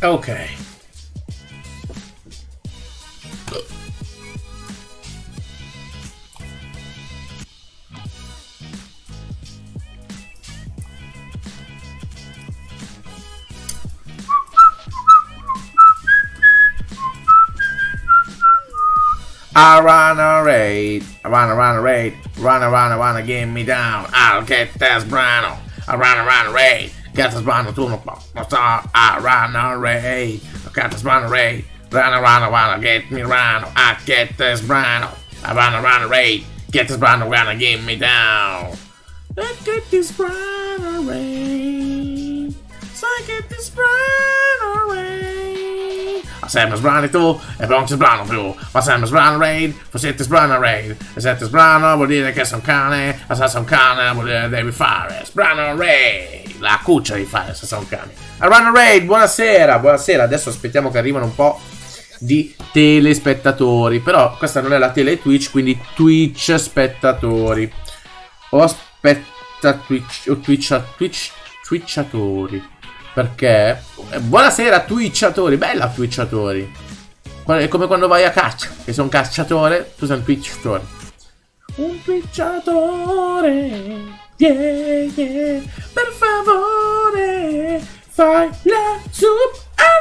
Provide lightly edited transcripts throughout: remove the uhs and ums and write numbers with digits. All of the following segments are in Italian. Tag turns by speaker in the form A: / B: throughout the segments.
A: Ok. I wanna raid, I wanna raid, wanna get me down, I'll get this brano, I wanna raid, get this brano, tu non sto, I wanna raid, get this brano raid, wanna get me brano, I get this brano, I wanna raid, get this brano, wanna get me down, I get this brano raid, so I get this brano raid. Sempre sbrani tu e poi non ci sbrano più. Ma sempre sbrano raid, forse ti sbrano raid. E se ti sbrano vuol dire che sei un cane. Ma se sei un cane vuol dire che devi fare sbrano raid. La cuccia di fare se sei un cane. Sbrano raid, buonasera, buonasera. Adesso aspettiamo che arrivano un po' di telespettatori. Però questa non è la tele Twitch, quindi Twitch spettatori. O aspetta Twitch, o Twitchatori. Perché? Buonasera Twitchatori, bella Twitchatori. È come quando vai a caccia, che sei un cacciatore, tu sei un Twitchatore. Un Twitchatore, yeah, yeah. Per favore, fai la sub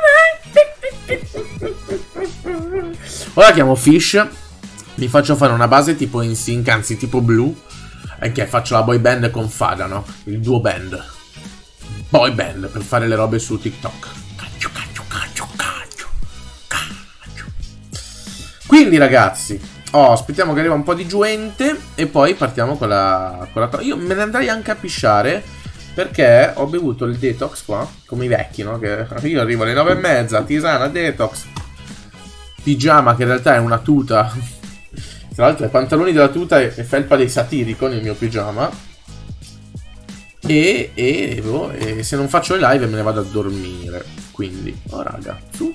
A: a me. Ora chiamo Fish, mi faccio fare una base tipo in sync, anzi tipo Blue, e che faccio la boy band con Fada, no? Il duo band. Boy band per fare le robe su TikTok. Caccio. Quindi ragazzi, aspettiamo che arriva un po' di gente e poi partiamo con la Io me ne andrei anche a pisciare perché ho bevuto il detox qua, come i vecchi, no? Che io arrivo alle 9:30, tisana, detox, pigiama che in realtà è una tuta. Tra l'altro i pantaloni della tuta e felpa dei satirico nel mio pigiama. E se non faccio le live me ne vado a dormire. Quindi, oh raga, su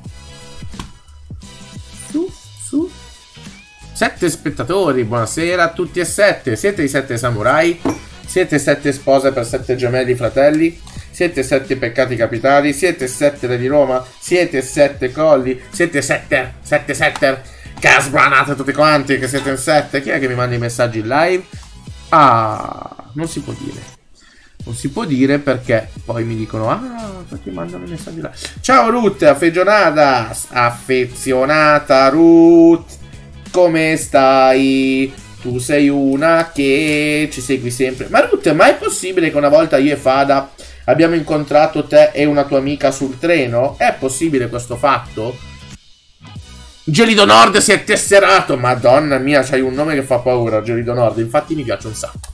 A: 7 spettatori, buonasera a tutti e 7. Siete i 7 samurai? Siete 7 spose per 7 gemelli fratelli? Siete 7 peccati capitali? Siete 7 re di Roma? Siete 7 colli? Siete 7 setter? Che sbranate tutti quanti che siete in 7? Chi è che mi manda i messaggi in live? Ah, non si può dire. Non si può dire perché poi mi dicono perché mandano i messaggi là. Ciao Ruth, affezionata Ruth, come stai? Tu sei una che ci segui sempre. Ma Ruth, ma è possibile che una volta io e Fada abbiamo incontrato te e una tua amica sul treno? È possibile questo fatto? Gelido Nord si è tesserato. Madonna mia, c'hai un nome che fa paura, Gelido Nord. Infatti mi piace un sacco.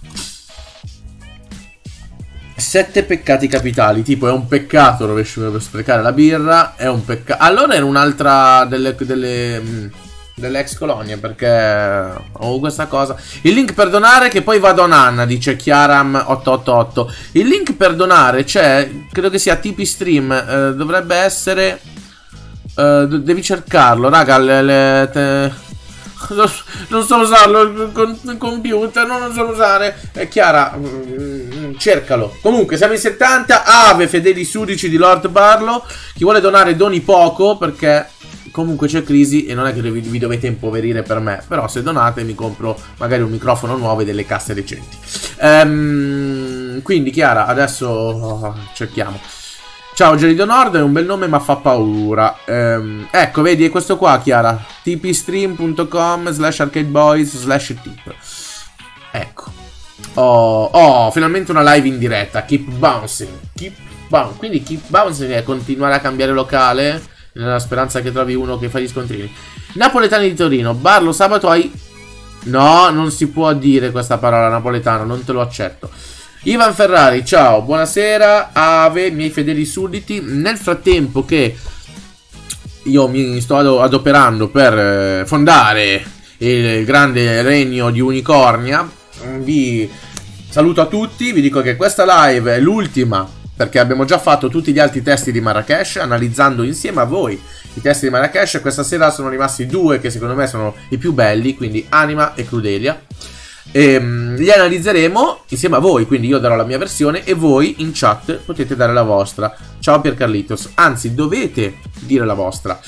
A: 7 peccati capitali, tipo è un peccato rovescio per sprecare la birra, è un peccato. Allora era un'altra delle ex colonie, perché ho questa cosa. Il link per donare che poi vado a Nanna, dice Chiaram888. Il link per donare c'è, credo che sia TP Stream, dovrebbe essere, devi cercarlo, raga, non so usarlo con computer, non so usare. Chiara, cercalo. Comunque siamo in 70. Ave fedeli sudici di Lord Barlow. Chi vuole donare doni poco, perché comunque c'è crisi e non è che vi dovete impoverire per me. Però se donate mi compro magari un microfono nuovo e delle casse decenti. Quindi Chiara, adesso cerchiamo. Ciao Gelido Nord, è un bel nome ma fa paura. Ecco, vedi, è questo qua, Chiara. tpstream.com/arcadeboys/tip. Ecco. Finalmente una live in diretta. Keep bouncing. Quindi keep bouncing è continuare a cambiare locale, nella speranza che trovi uno che fa gli scontrini. Napoletani di Torino. Barlo, sabato hai... No, non si può dire questa parola, napoletano, non te lo accetto. Ivan Ferrari, ciao, buonasera, Ave, miei fedeli sudditi. Nel frattempo che io mi sto adoperando per fondare il grande regno di Unicornia, vi saluto a tutti, vi dico che questa live è l'ultima, perché abbiamo già fatto tutti gli altri testi di Marrakesh, analizzando insieme a voi i testi di Marrakesh. Questa sera sono rimasti 2 che secondo me sono i più belli, quindi Anima e Crudelia. li analizzeremo insieme a voi, quindi io darò la mia versione e voi in chat potete dare la vostra. Ciao Piercarlitos, anzi dovete dire la vostra.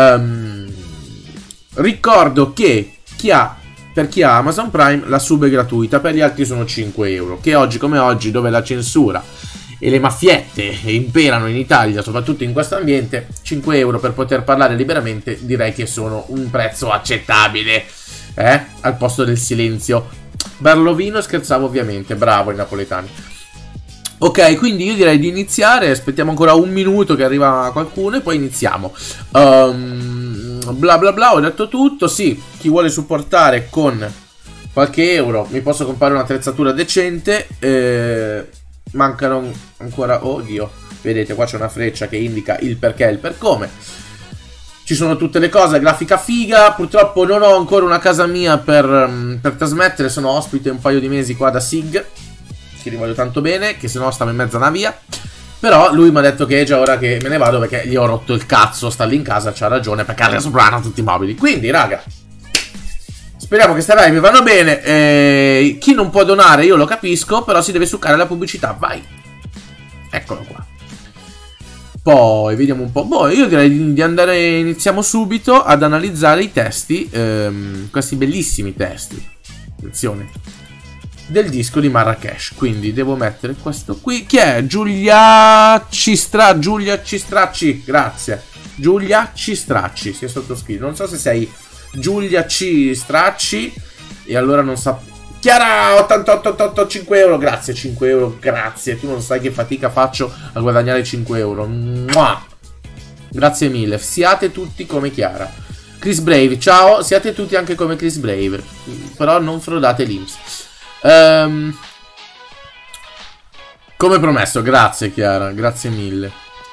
A: Ricordo che per chi ha Amazon Prime la sub è gratuita, per gli altri sono 5 euro, che oggi come oggi, dove la censura e le maffiette imperano in Italia, soprattutto in questo ambiente, 5 euro per poter parlare liberamente direi che sono un prezzo accettabile, al posto del silenzio. Barlovino, scherzavo ovviamente, bravo i napoletani. Ok, quindi io direi di iniziare, aspettiamo ancora un minuto che arriva qualcuno e poi iniziamo. Bla bla bla, ho detto tutto, sì, chi vuole supportare con qualche euro mi posso comprare un'attrezzatura decente, mancano ancora, oddio, vedete qua c'è una freccia che indica il perché e il per come. Ci sono tutte le cose, grafica figa, purtroppo non ho ancora una casa mia per trasmettere, sono ospite un paio di mesi qua da Sig, che li voglio tanto bene, che se no stavo in mezzo a una via. Però lui mi ha detto che è già ora che me ne vado perché gli ho rotto il cazzo, sta lì in casa, c'ha ragione, perché ha soprano tutti i mobili. Quindi raga, speriamo che ste live vanno bene, chi non può donare io lo capisco, però si deve succare la pubblicità, vai. Eccolo qua. Poi vediamo un po'. Boh, io direi di andare. Iniziamo subito ad analizzare i testi. Questi bellissimi testi. Attenzione. Del disco di Marrakesh. Quindi devo mettere questo qui. Chi è? Giulia Cistracci. Grazie. Giulia Cistracci. Si è sottoscritto. Non so se sei Giulia Cistracci. E allora non sa. Chiara 8888 5 euro, grazie, 5 euro, grazie. Tu non sai che fatica faccio a guadagnare 5 euro. Mua! Grazie mille, siate tutti come Chiara. Chris Brave, ciao, siate tutti anche come Chris Brave, però non frodate l'Inps. Come promesso, grazie Chiara, grazie mille.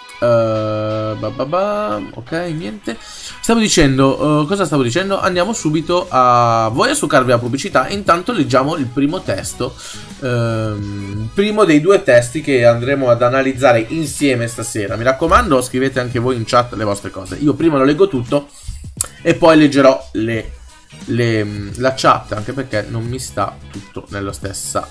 A: Ok, niente. Stavo dicendo, cosa stavo dicendo? Andiamo subito a voi a succarvi la pubblicità e intanto leggiamo il primo testo, il primo dei due testi che andremo ad analizzare insieme stasera. Mi raccomando, scrivete anche voi in chat le vostre cose. Io prima lo leggo tutto e poi leggerò la chat, anche perché non mi sta tutto nella stessa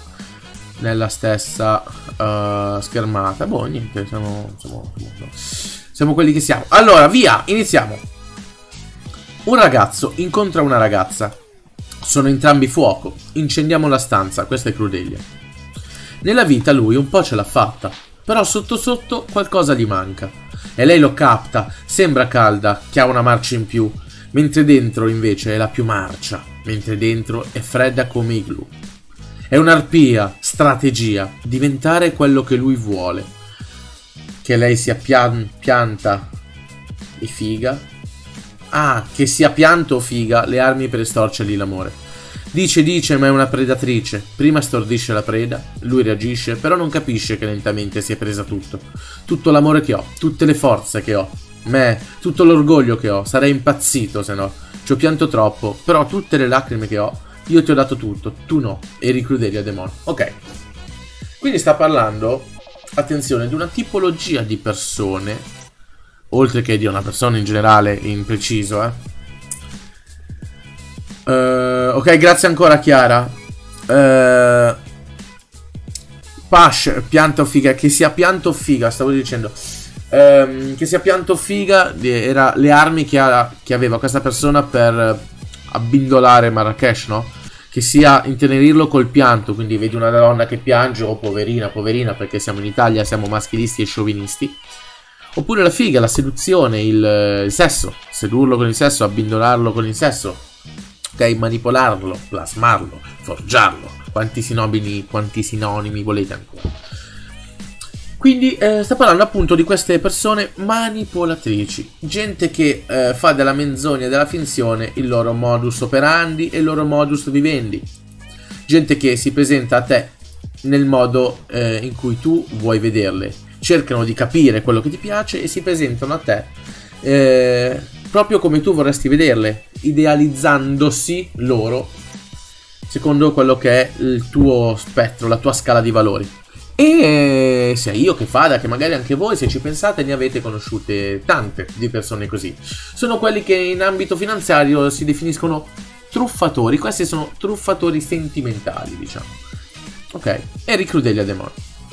A: schermata. Boh, niente, siamo quelli che siamo. Allora, via, iniziamo. Un ragazzo incontra una ragazza. Sono entrambi fuoco. Incendiamo la stanza. Questa è Crudelia. Nella vita lui un po' ce l'ha fatta, però sotto sotto qualcosa gli manca. E lei lo capta, sembra calda, che ha una marcia in più, mentre dentro invece è la più marcia, mentre dentro è fredda come igloo. È un'arpia, strategia, diventare quello che lui vuole. Che lei sia pianta e figa. Ah, che sia pianto o figa, le armi per estorcergli l'amore. Dice, ma è una predatrice. Prima stordisce la preda, lui reagisce, però non capisce che lentamente si è presa tutto. Tutto l'amore che ho, tutte le forze che ho. Tutto l'orgoglio che ho, sarei impazzito se no. Ci ho pianto troppo, però tutte le lacrime che ho, io ti ho dato tutto, tu no. Eri Crudelia Demon. Ok. Quindi sta parlando, attenzione, di una tipologia di persone, oltre che di una persona in generale, in preciso, ok, grazie ancora Chiara. Pash, pianta o figa, che sia pianta o figa, stavo dicendo. Che sia pianta o figa, era le armi che aveva questa persona per abbindolare Marrakesh, no? Che sia intenerirlo col pianto, quindi vedi una donna che piange, oh poverina, poverina, perché siamo in Italia, siamo maschilisti e sciovinisti. Oppure la figa, la seduzione, il sesso, sedurlo con il sesso, abbindolarlo con il sesso, ok, manipolarlo, plasmarlo, forgiarlo, quanti sinonimi volete ancora. Quindi sta parlando appunto di queste persone manipolatrici, gente che fa della menzogna e della finzione il loro modus operandi e il loro modus vivendi, gente che si presenta a te nel modo in cui tu vuoi vederle. Cercano di capire quello che ti piace e si presentano a te proprio come tu vorresti vederle, idealizzandosi loro secondo quello che è il tuo spettro, la tua scala di valori. E sia io che Fada, che magari anche voi, se ci pensate, ne avete conosciute tante di persone così. Sono quelli che in ambito finanziario si definiscono truffatori, questi sono truffatori sentimentali, diciamo. Ok? Eric Crudelia Demon.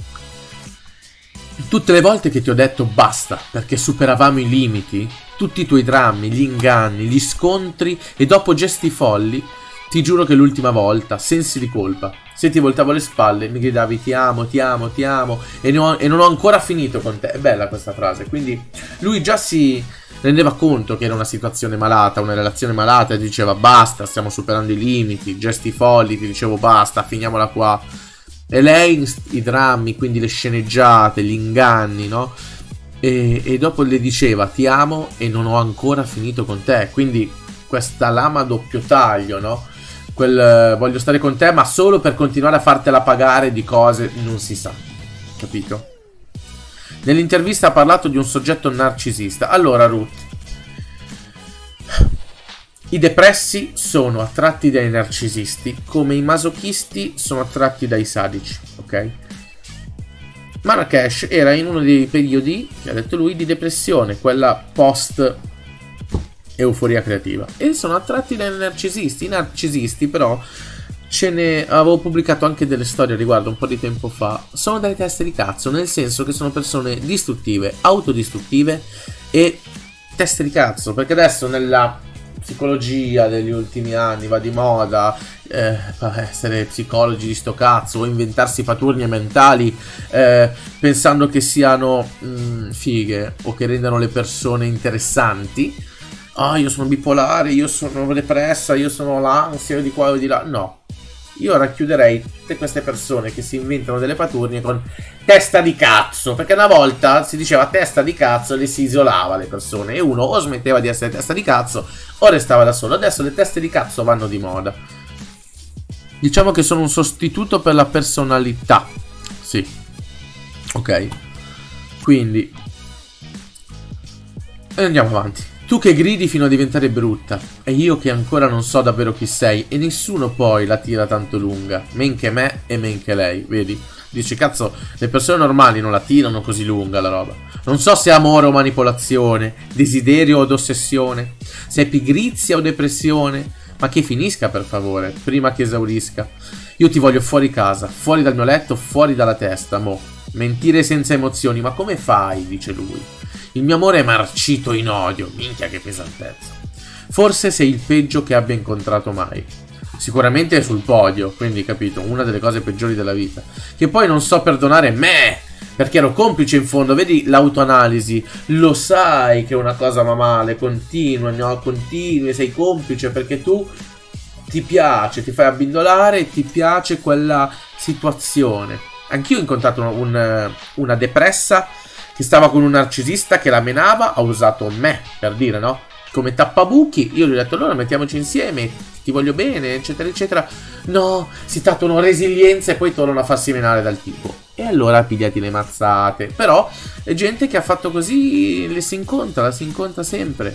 A: Tutte le volte che ti ho detto basta, perché superavamo i limiti, tutti i tuoi drammi, gli inganni, gli scontri e dopo gesti folli, ti giuro che l'ultima volta, sensi di colpa, se ti voltavo le spalle mi gridavi ti amo, ti amo, ti amo e non ho ancora finito con te. È bella questa frase, quindi lui già si rendeva conto che era una situazione malata, una relazione malata e diceva basta, stiamo superando i limiti, gesti folli, ti dicevo basta, finiamola qua. E lei i drammi, quindi le sceneggiate, gli inganni, no? E dopo le diceva ti amo e non ho ancora finito con te. Quindi questa lama a doppio taglio, no? Voglio stare con te ma solo per continuare a fartela pagare di cose non si sa. Capito? Nell'intervista ha parlato di un soggetto narcisista. Allora Ruth, i depressi sono attratti dai narcisisti come i masochisti sono attratti dai sadici, ok? Marrakesh era in uno dei periodi, che ha detto lui, di depressione, quella post euforia creativa, e sono attratti dai narcisisti. I narcisisti però, avevo pubblicato anche delle storie a riguardo un po' di tempo fa, sono delle teste di cazzo, nel senso che sono persone distruttive, autodistruttive e teste di cazzo, perché adesso nella psicologia degli ultimi anni va di moda essere psicologi di sto cazzo o inventarsi paturnie mentali pensando che siano fighe o che rendano le persone interessanti. Ah, io sono bipolare, io sono depressa, io sono l'ansia, io di qua o di là. No, io racchiuderei tutte queste persone che si inventano delle paturnie con testa di cazzo, perché una volta si diceva testa di cazzo e le si isolava le persone e uno o smetteva di essere testa di cazzo o restava da solo. Adesso le teste di cazzo vanno di moda. Diciamo che sono un sostituto per la personalità. Sì. Ok. Quindi andiamo avanti. Tu che gridi fino a diventare brutta, e io che ancora non so davvero chi sei, e nessuno poi la tira tanto lunga, men che me e men che lei, vedi? Dici, cazzo, le persone normali non la tirano così lunga la roba. Non so se è amore o manipolazione, desiderio o ossessione, se è pigrizia o depressione, ma che finisca per favore, prima che esaurisca. Io ti voglio fuori casa, fuori dal mio letto, fuori dalla testa, mo. Mentire senza emozioni, ma come fai, dice lui. Il mio amore è marcito in odio, minchia che pesantezza. Forse sei il peggio che abbia incontrato mai. Sicuramente è sul podio, quindi capito, una delle cose peggiori della vita. Che poi non so perdonare me, perché ero complice in fondo, vedi l'autoanalisi. Lo sai che una cosa va male, continua, no, continui, sei complice perché tu ti piace, ti fai abbindolare e ti piace quella situazione. Anch'io ho incontrato una depressa che stava con un narcisista che la menava, ha usato me, per dire, no? Come tappabuchi, io gli ho detto, allora mettiamoci insieme, ti voglio bene, eccetera, eccetera. No, si trattono resilienza e poi tornano a farsi menare dal tipo. E allora pigliati le mazzate. Però è gente che ha fatto così, la si incontra sempre.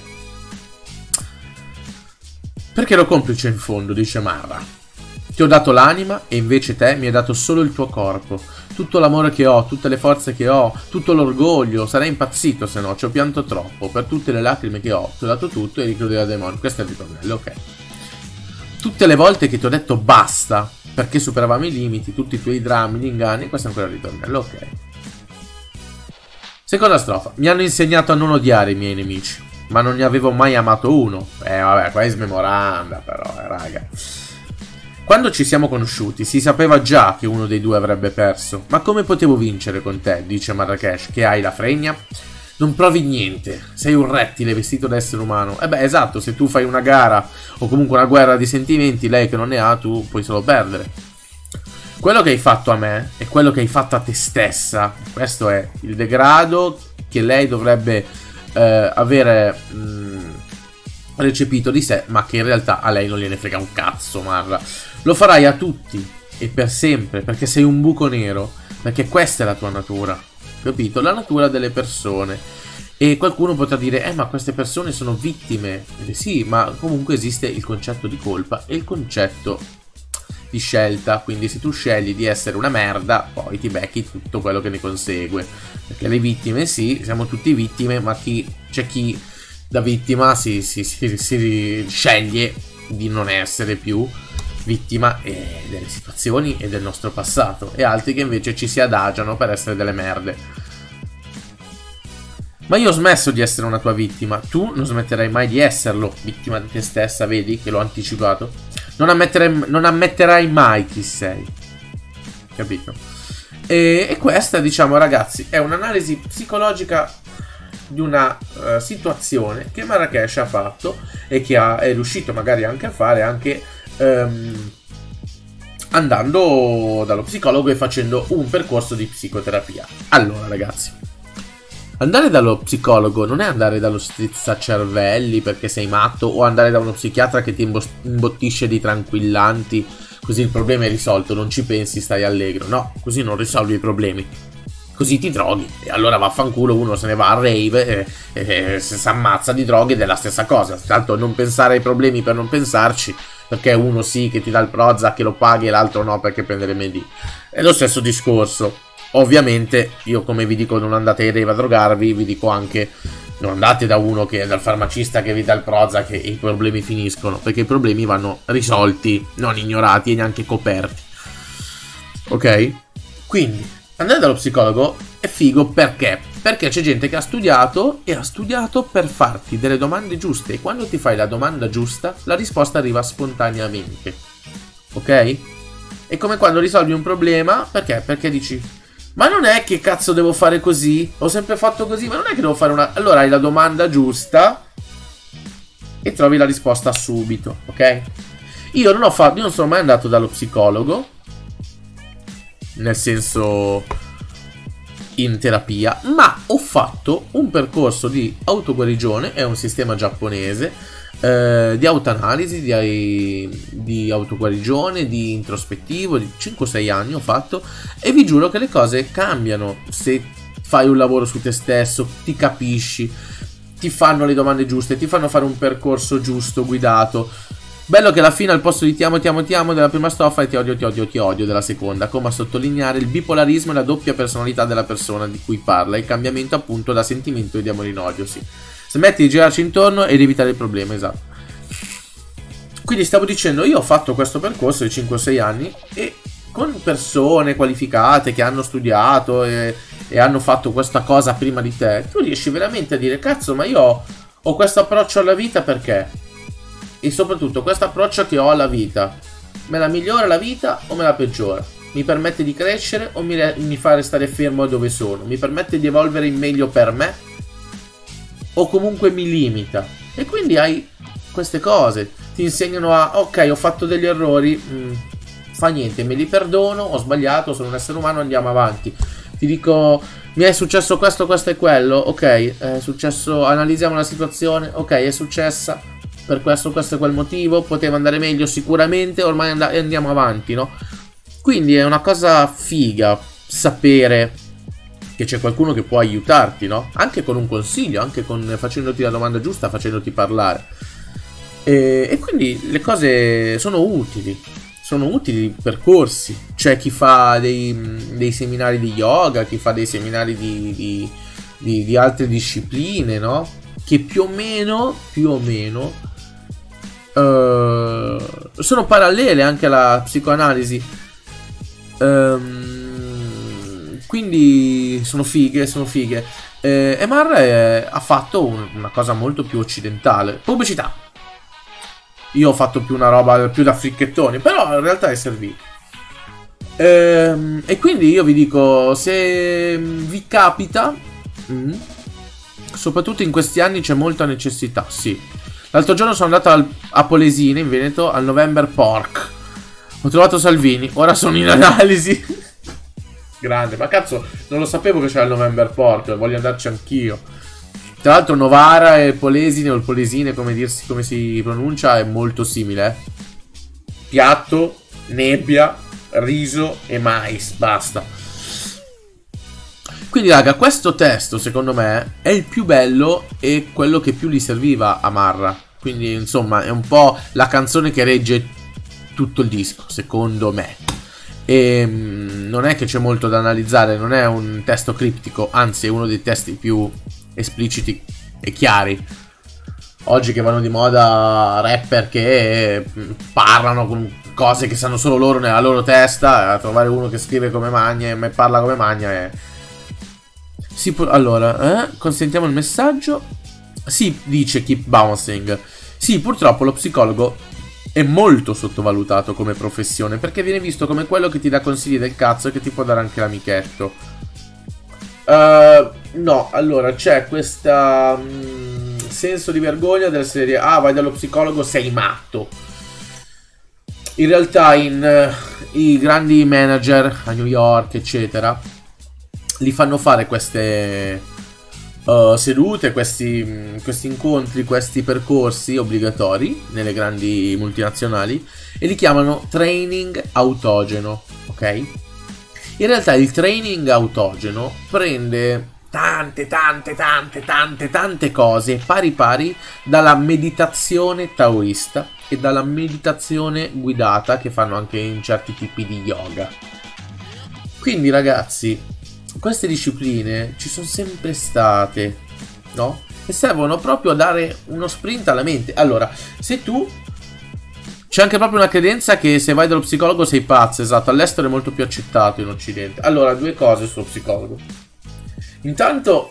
A: Perché ero complice in fondo, dice Marra. Ti ho dato l'anima e invece te mi hai dato solo il tuo corpo. Tutto l'amore che ho, tutte le forze che ho, tutto l'orgoglio. Sarei impazzito se no, ci ho pianto troppo. Per tutte le lacrime che ho, ti ho dato tutto e ricordai da demone. Questo è il ritornello, ok. Tutte le volte che ti ho detto basta, perché superavamo i limiti, tutti i tuoi drammi, gli inganni, questo è ancora il ritornello, ok. Seconda strofa. Mi hanno insegnato a non odiare i miei nemici, ma non ne avevo mai amato uno. Vabbè, qua è smemoranda però, raga. Quando ci siamo conosciuti si sapeva già che uno dei due avrebbe perso. Ma come potevo vincere con te, dice Marrakesh, che hai la fregna? Non provi niente, sei un rettile vestito da essere umano. Beh, esatto, se tu fai una gara o comunque una guerra di sentimenti, lei che non ne ha, tu puoi solo perdere. Quello che hai fatto a me è quello che hai fatto a te stessa. Questo è il degrado che lei dovrebbe avere recepito di sé, ma che in realtà a lei non gliene frega un cazzo, Marra. Lo farai a tutti e per sempre, perché sei un buco nero, perché questa è la tua natura, capito? La natura delle persone. E qualcuno potrà dire, ma queste persone sono vittime. Sì, ma comunque esiste il concetto di colpa e il concetto di scelta. Quindi se tu scegli di essere una merda, poi ti becchi tutto quello che ne consegue. Perché le vittime, sì, siamo tutti vittime, ma c'è chi da vittima si sceglie di non essere più vittima delle situazioni e del nostro passato, e altri che invece ci si adagiano per essere delle merde. Ma io ho smesso di essere una tua vittima, tu non smetterai mai di esserlo, vittima di te stessa, vedi che l'ho anticipato? Non ammetterai mai chi sei, capito? E questa, diciamo, ragazzi, è un'analisi psicologica di una situazione che Marrakesh ha fatto e che è riuscito magari anche a fare anche andando dallo psicologo e facendo un percorso di psicoterapia. Allora, ragazzi, andare dallo psicologo non è andare dallo strizzacervelli perché sei matto, o andare da uno psichiatra che ti imbottisce di tranquillanti così il problema è risolto, non ci pensi, stai allegro. No, così non risolvi i problemi, così ti droghi e allora vaffanculo, uno se ne va a rave e si ammazza di droghe ed è la stessa cosa. Tanto non pensare ai problemi per non pensarci, perché uno sì che ti dà il Prozac che lo paghi e l'altro no perché prende le medicine. È lo stesso discorso. Ovviamente io, come vi dico non andate ai rave a drogarvi, vi dico anche non andate da uno che dal farmacista che vi dà il Prozac e i problemi finiscono, perché i problemi vanno risolti, non ignorati e neanche coperti. Ok? Quindi andare dallo psicologo è figo perché? Perché c'è gente che ha studiato e ha studiato per farti delle domande giuste, e quando ti fai la domanda giusta la risposta arriva spontaneamente. Ok? È come quando risolvi un problema, perché? Perché dici ma non è che cazzo devo fare così? Ho sempre fatto così, ma non è che devo fare una... Allora hai la domanda giusta e trovi la risposta subito, ok? Io non sono mai andato dallo psicologo, nel senso in terapia, ma ho fatto un percorso di autoguarigione, è un sistema giapponese, di autoanalisi, di autoguarigione, di introspettivo, di 5-6 anni ho fatto, e vi giuro che le cose cambiano se fai un lavoro su te stesso, ti capisci, ti fanno le domande giuste, ti fanno fare un percorso giusto, guidato. Bello che alla fine al posto di ti amo della prima strofa e ti odio della seconda, come a sottolineare il bipolarismo e la doppia personalità della persona di cui parla, il cambiamento appunto da sentimento di amore in odio, sì. Smetti di girarci intorno ed evitare il problema, esatto. Quindi stavo dicendo, io ho fatto questo percorso di 5-6 anni e con persone qualificate che hanno studiato e hanno fatto questa cosa prima di te, tu riesci veramente a dire cazzo, ma io ho questo approccio alla vita perché? E soprattutto questo approccio che ho alla vita me la migliora la vita o me la peggiora? Mi permette di crescere o mi fa restare fermo dove sono? Mi permette di evolvere in meglio per me? O comunque mi limita? E quindi hai queste cose, ti insegnano a ok, ho fatto degli errori, fa niente, me li perdono, ho sbagliato, sono un essere umano, andiamo avanti. Ti dico, mi è successo questo, questo e quello, ok, è successo, analizziamo la situazione, ok, è successa per questo, questo e quel motivo, poteva andare meglio sicuramente, ormai andiamo avanti, no? Quindi è una cosa figa sapere che c'è qualcuno che può aiutarti, no? Anche con un consiglio, anche facendoti la domanda giusta, facendoti parlare. E quindi le cose sono utili i percorsi. C'è chi fa dei seminari di yoga, chi fa dei seminari di altre discipline, no? Che più o meno sono parallele anche alla psicoanalisi. Quindi sono fighe. E Marra ha fatto una cosa molto più occidentale. Pubblicità. Io ho fatto più una roba più da fricchettoni, però in realtà è servito. E quindi io vi dico, se vi capita, soprattutto in questi anni c'è molta necessità, sì. L'altro giorno sono andato a Polesine, in Veneto, al November Pork. Ho trovato Salvini, ora sono in analisi. Grande, ma cazzo, non lo sapevo che c'era il November Pork, voglio andarci anch'io. Tra l'altro Novara e Polesine, o il Polesine, come si pronuncia, è molto simile, Piatto, nebbia, riso e mais, basta. Quindi raga, questo testo secondo me è il più bello e quello che più gli serviva a Marra. Quindi insomma è un po' la canzone che regge tutto il disco, secondo me. E non è che c'è molto da analizzare, non è un testo criptico, anzi è uno dei testi più espliciti e chiari. Oggi che vanno di moda rapper che parlano con cose che sanno solo loro nella loro testa, a trovare uno che scrive come Magna e parla come Magna è... Sì, allora, consentiamo il messaggio. Sì, dice Keep Bouncing. Sì, purtroppo lo psicologo è molto sottovalutato come professione, perché viene visto come quello che ti dà consigli del cazzo e che ti può dare anche l'amichetto. No, allora c'è questa senso di vergogna della serie: ah, vai dallo psicologo, sei matto. In realtà i grandi manager a New York eccetera li fanno fare queste sedute, questi incontri, questi percorsi obbligatori nelle grandi multinazionali, e li chiamano training autogeno, ok? In realtà il training autogeno prende tante cose pari dalla meditazione taoista e dalla meditazione guidata che fanno anche in certi tipi di yoga. Quindi ragazzi, queste discipline ci sono sempre state, no? E servono proprio a dare uno sprint alla mente. Allora, se tu... C'è anche proprio una credenza che se vai dallo psicologo sei pazzo, esatto, all'estero è molto più accettato in occidente. Allora, due cose sullo psicologo. Intanto,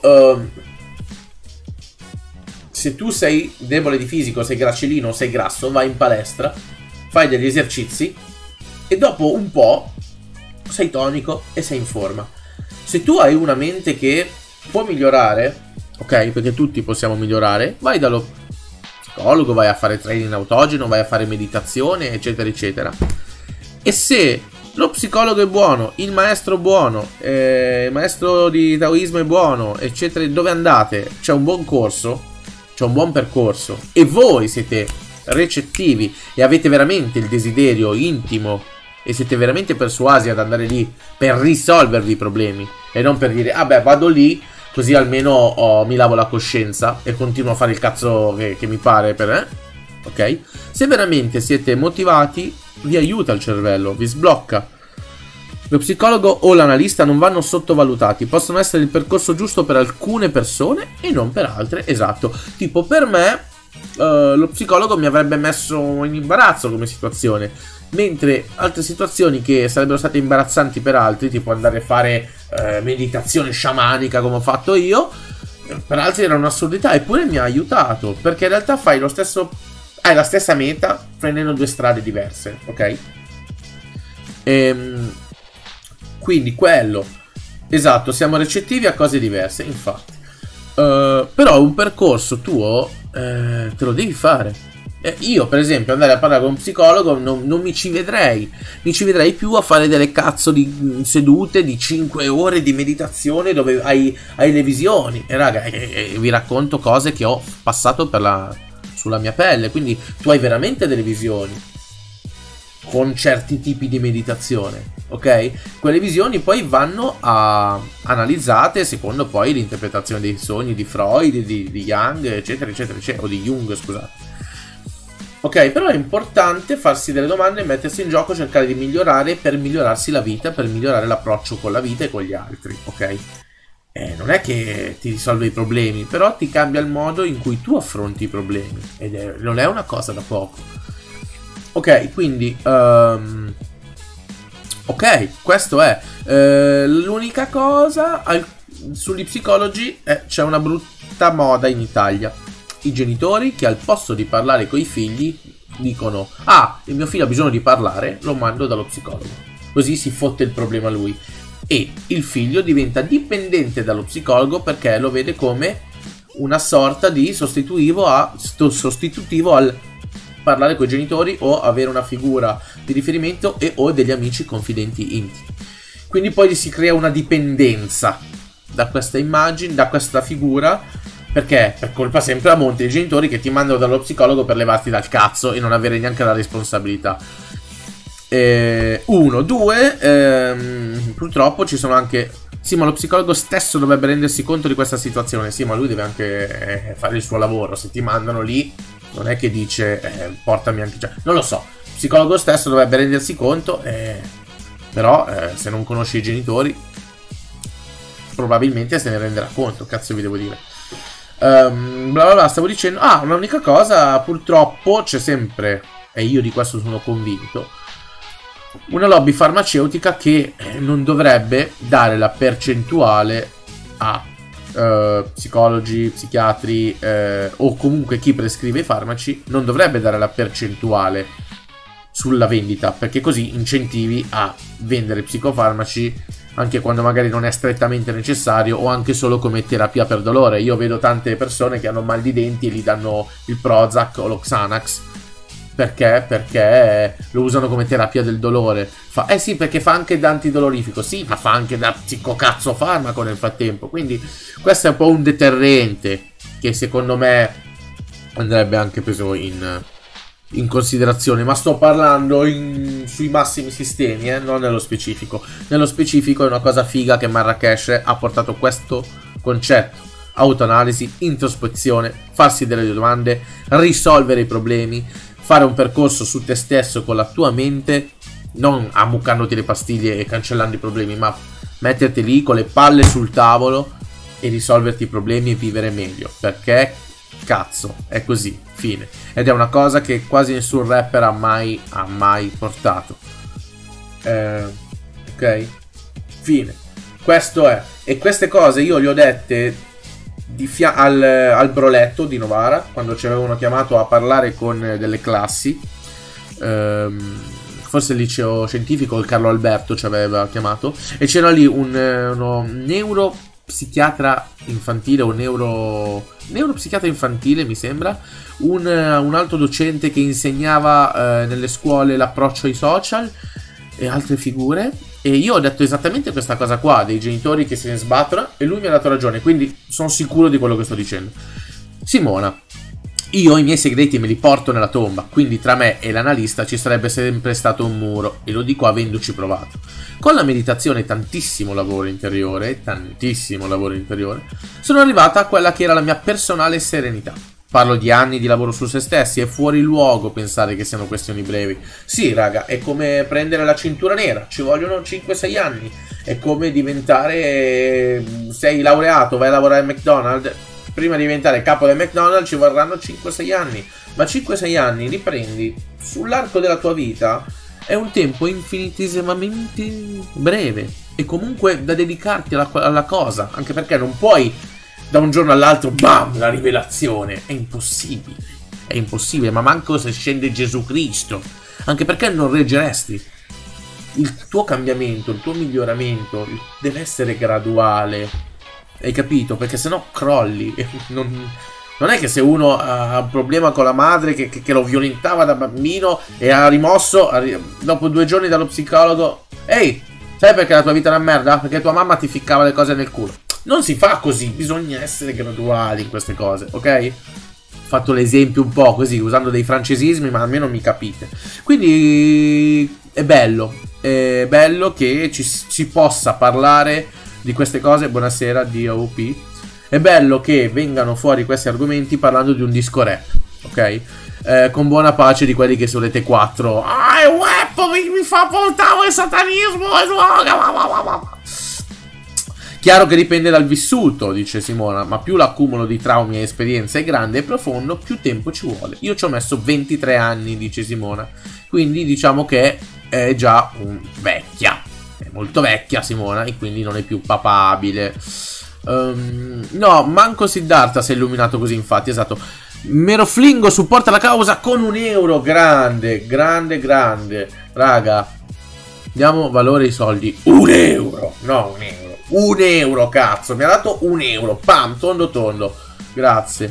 A: se tu sei debole di fisico, sei gracilino, sei grasso, vai in palestra, fai degli esercizi e dopo un po' sei tonico e sei in forma. Se tu hai una mente che può migliorare, ok, perché tutti possiamo migliorare, vai dallo psicologo, vai a fare training autogeno, vai a fare meditazione, eccetera, eccetera. E se lo psicologo è buono, il maestro buono, il maestro di taoismo è buono, eccetera, dove andate? C'è un buon corso, c'è un buon percorso, e voi siete recettivi e avete veramente il desiderio intimo e siete veramente persuasi ad andare lì per risolvervi i problemi e non per dire, ah beh, vado lì così almeno mi lavo la coscienza e continuo a fare il cazzo che mi pare per ok? Se veramente siete motivati, vi aiuta il cervello, vi sblocca. Lo psicologo o l'analista non vanno sottovalutati, possono essere il percorso giusto per alcune persone e non per altre, esatto. Tipo per me lo psicologo mi avrebbe messo in imbarazzo come situazione, mentre altre situazioni che sarebbero state imbarazzanti per altri, tipo andare a fare meditazione sciamanica come ho fatto io, per altri era un'assurdità, eppure mi ha aiutato, perché in realtà fai lo stesso, hai la stessa meta prendendo due strade diverse, ok? Quindi quello, esatto, siamo recettivi a cose diverse, infatti. Però un percorso tuo te lo devi fare. Io per esempio andare a parlare con un psicologo non mi ci vedrei. Mi ci vedrei più a fare delle cazzo di sedute di 5 ore di meditazione dove hai le visioni. E raga, vi racconto cose che ho passato sulla mia pelle. Quindi tu hai veramente delle visioni con certi tipi di meditazione, ok? Quelle visioni poi vanno analizzate secondo poi l'interpretazione dei sogni di Freud, di Jung, eccetera, eccetera, eccetera, o di Jung, scusate. Ok, però è importante farsi delle domande, mettersi in gioco, cercare di migliorare per migliorarsi la vita, per migliorare l'approccio con la vita e con gli altri, ok? Non è che ti risolve i problemi, però ti cambia il modo in cui tu affronti i problemi, ed non è una cosa da poco. Ok, quindi ok, questo è l'unica cosa sugli psicologi. C'è una brutta moda in Italia. I genitori che al posto di parlare coi figli dicono: ah, il mio figlio ha bisogno di parlare, lo mando dallo psicologo, così si fotte il problema lui. E il figlio diventa dipendente dallo psicologo perché lo vede come una sorta di sostitutivo al parlare con i genitori o avere una figura di riferimento o degli amici confidenti intimi. Quindi poi si crea una dipendenza da questa immagine, da questa figura, perché per colpa sempre a monte dei genitori che ti mandano dallo psicologo per levarti dal cazzo e non avere neanche la responsabilità. Uno, due, purtroppo ci sono anche... Sì, ma lo psicologo stesso dovrebbe rendersi conto di questa situazione. Sì, ma lui deve anche fare il suo lavoro. Se ti mandano lì, non è che dice portami anche... Cioè, non lo so, il psicologo stesso dovrebbe rendersi conto, però se non conosci i genitori probabilmente se ne renderà conto, cazzo vi devo dire. Bla bla bla, stavo dicendo, un'unica cosa, purtroppo c'è sempre, e io di questo sono convinto, una lobby farmaceutica che non dovrebbe dare la percentuale a psicologi, psichiatri o comunque chi prescrive i farmaci, non dovrebbe dare la percentuale sulla vendita, perché così incentivi a vendere psicofarmaci anche quando magari non è strettamente necessario, o anche solo come terapia per dolore. Io vedo tante persone che hanno mal di denti e gli danno il Prozac o lo Xanax. Perché? Perché lo usano come terapia del dolore. Sì, perché fa anche da antidolorifico. Sì, ma fa anche da psicocazzo farmaco nel frattempo. Quindi questo è un po' un deterrente che secondo me andrebbe anche preso in considerazione, ma sto parlando sui massimi sistemi, non nello specifico. Nello specifico è una cosa figa che Marrakesh ha portato questo concetto: autoanalisi, introspezione, farsi delle domande, risolvere i problemi, fare un percorso su te stesso con la tua mente, non ammuccandoti le pastiglie e cancellando i problemi, ma metterti lì con le palle sul tavolo e risolverti i problemi e vivere meglio, perché cazzo, è così, fine. Ed è una cosa che quasi nessun rapper ha mai portato. Ok? Fine. Questo è. E queste cose io le ho dette al Broletto di Novara, quando ci avevano chiamato a parlare con delle classi. Forse il liceo scientifico, il Carlo Alberto ci aveva chiamato. E c'era lì uno neuropsichiatra infantile o neuropsichiatra infantile, mi sembra, un altro docente che insegnava nelle scuole l'approccio ai social e altre figure. E io ho detto esattamente questa cosa qua, dei genitori che se ne sbattono, e lui mi ha dato ragione, quindi sono sicuro di quello che sto dicendo. Simona, io i miei segreti me li porto nella tomba, quindi tra me e l'analista ci sarebbe sempre stato un muro, e lo dico avendoci provato. Con la meditazione e tantissimo lavoro interiore, sono arrivata a quella che era la mia personale serenità. Parlo di anni di lavoro su se stessi, è fuori luogo pensare che siano questioni brevi. Sì, raga, è come prendere la cintura nera, ci vogliono 5-6 anni. È come diventare... sei laureato, vai a lavorare al McDonald's. Prima di diventare capo del McDonald's ci vorranno 5-6 anni. Ma 5-6 anni li prendi sull'arco della tua vita, è un tempo infinitesimamente breve. E comunque da dedicarti alla cosa, anche perché non puoi da un giorno all'altro, bam, la rivelazione. È impossibile, ma manco se scende Gesù Cristo. Anche perché non reggeresti. Il tuo cambiamento, il tuo miglioramento deve essere graduale. Hai capito? Perché sennò crolli. Non è che se uno ha un problema con la madre che lo violentava da bambino e ha rimosso, dopo 2 giorni dallo psicologo, ehi, sai perché la tua vita è una merda? Perché tua mamma ti ficcava le cose nel culo. Non si fa così, bisogna essere graduali in queste cose, ok? Ho fatto l'esempio un po' così, usando dei francesismi, ma almeno mi capite. Quindi è bello che ci possa parlare di queste cose. Buonasera DOP. È bello che vengano fuori questi argomenti parlando di un disco rap, ok? Con buona pace di quelli che sono le T4. Il rap mi fa portare il satanismo e droga. Chiaro che dipende dal vissuto, dice Simona, ma più l'accumulo di traumi e esperienze è grande e profondo, più tempo ci vuole. Io ci ho messo 23 anni, dice Simona, quindi diciamo che è già vecchia, è molto vecchia Simona, e quindi non è più papabile. No, manco Siddhartha si è illuminato così, infatti, esatto. Meroflingo supporta la causa con €1, grande, raga, diamo valore ai soldi. €1, no €1. €1, cazzo, mi ha dato €1, pam, tondo, grazie.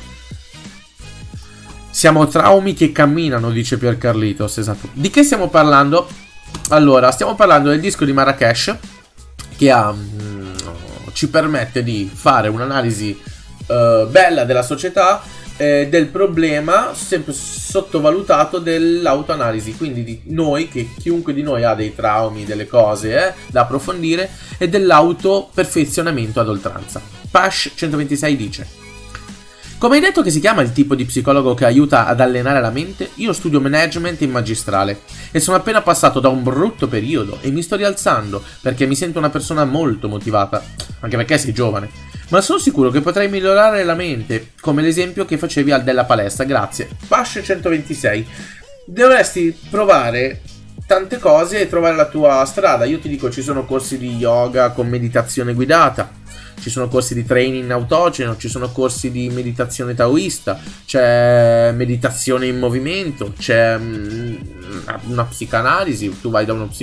A: Siamo traumi che camminano, dice Pier Carlitos, esatto. Di che stiamo parlando? Allora, stiamo parlando del disco di Marrakesh, che ci permette di fare un'analisi bella della società, del problema sempre sottovalutato dell'autoanalisi, quindi di noi, che chiunque di noi ha dei traumi, delle cose da approfondire, e dell'autoperfezionamento ad oltranza. Pash 126 dice: Come hai detto che si chiama il tipo di psicologo che aiuta ad allenare la mente? Io studio management in magistrale e sono appena passato da un brutto periodo e mi sto rialzando perché mi sento una persona molto motivata, anche perché sei giovane. Ma sono sicuro che potrai migliorare la mente, come l'esempio che facevi al della palestra, grazie. Pasce 126. Dovresti provare tante cose e trovare la tua strada. Io ti dico, ci sono corsi di yoga con meditazione guidata, ci sono corsi di training autogeno, ci sono corsi di meditazione taoista, c'è meditazione in movimento, c'è una psicanalisi, tu vai da uno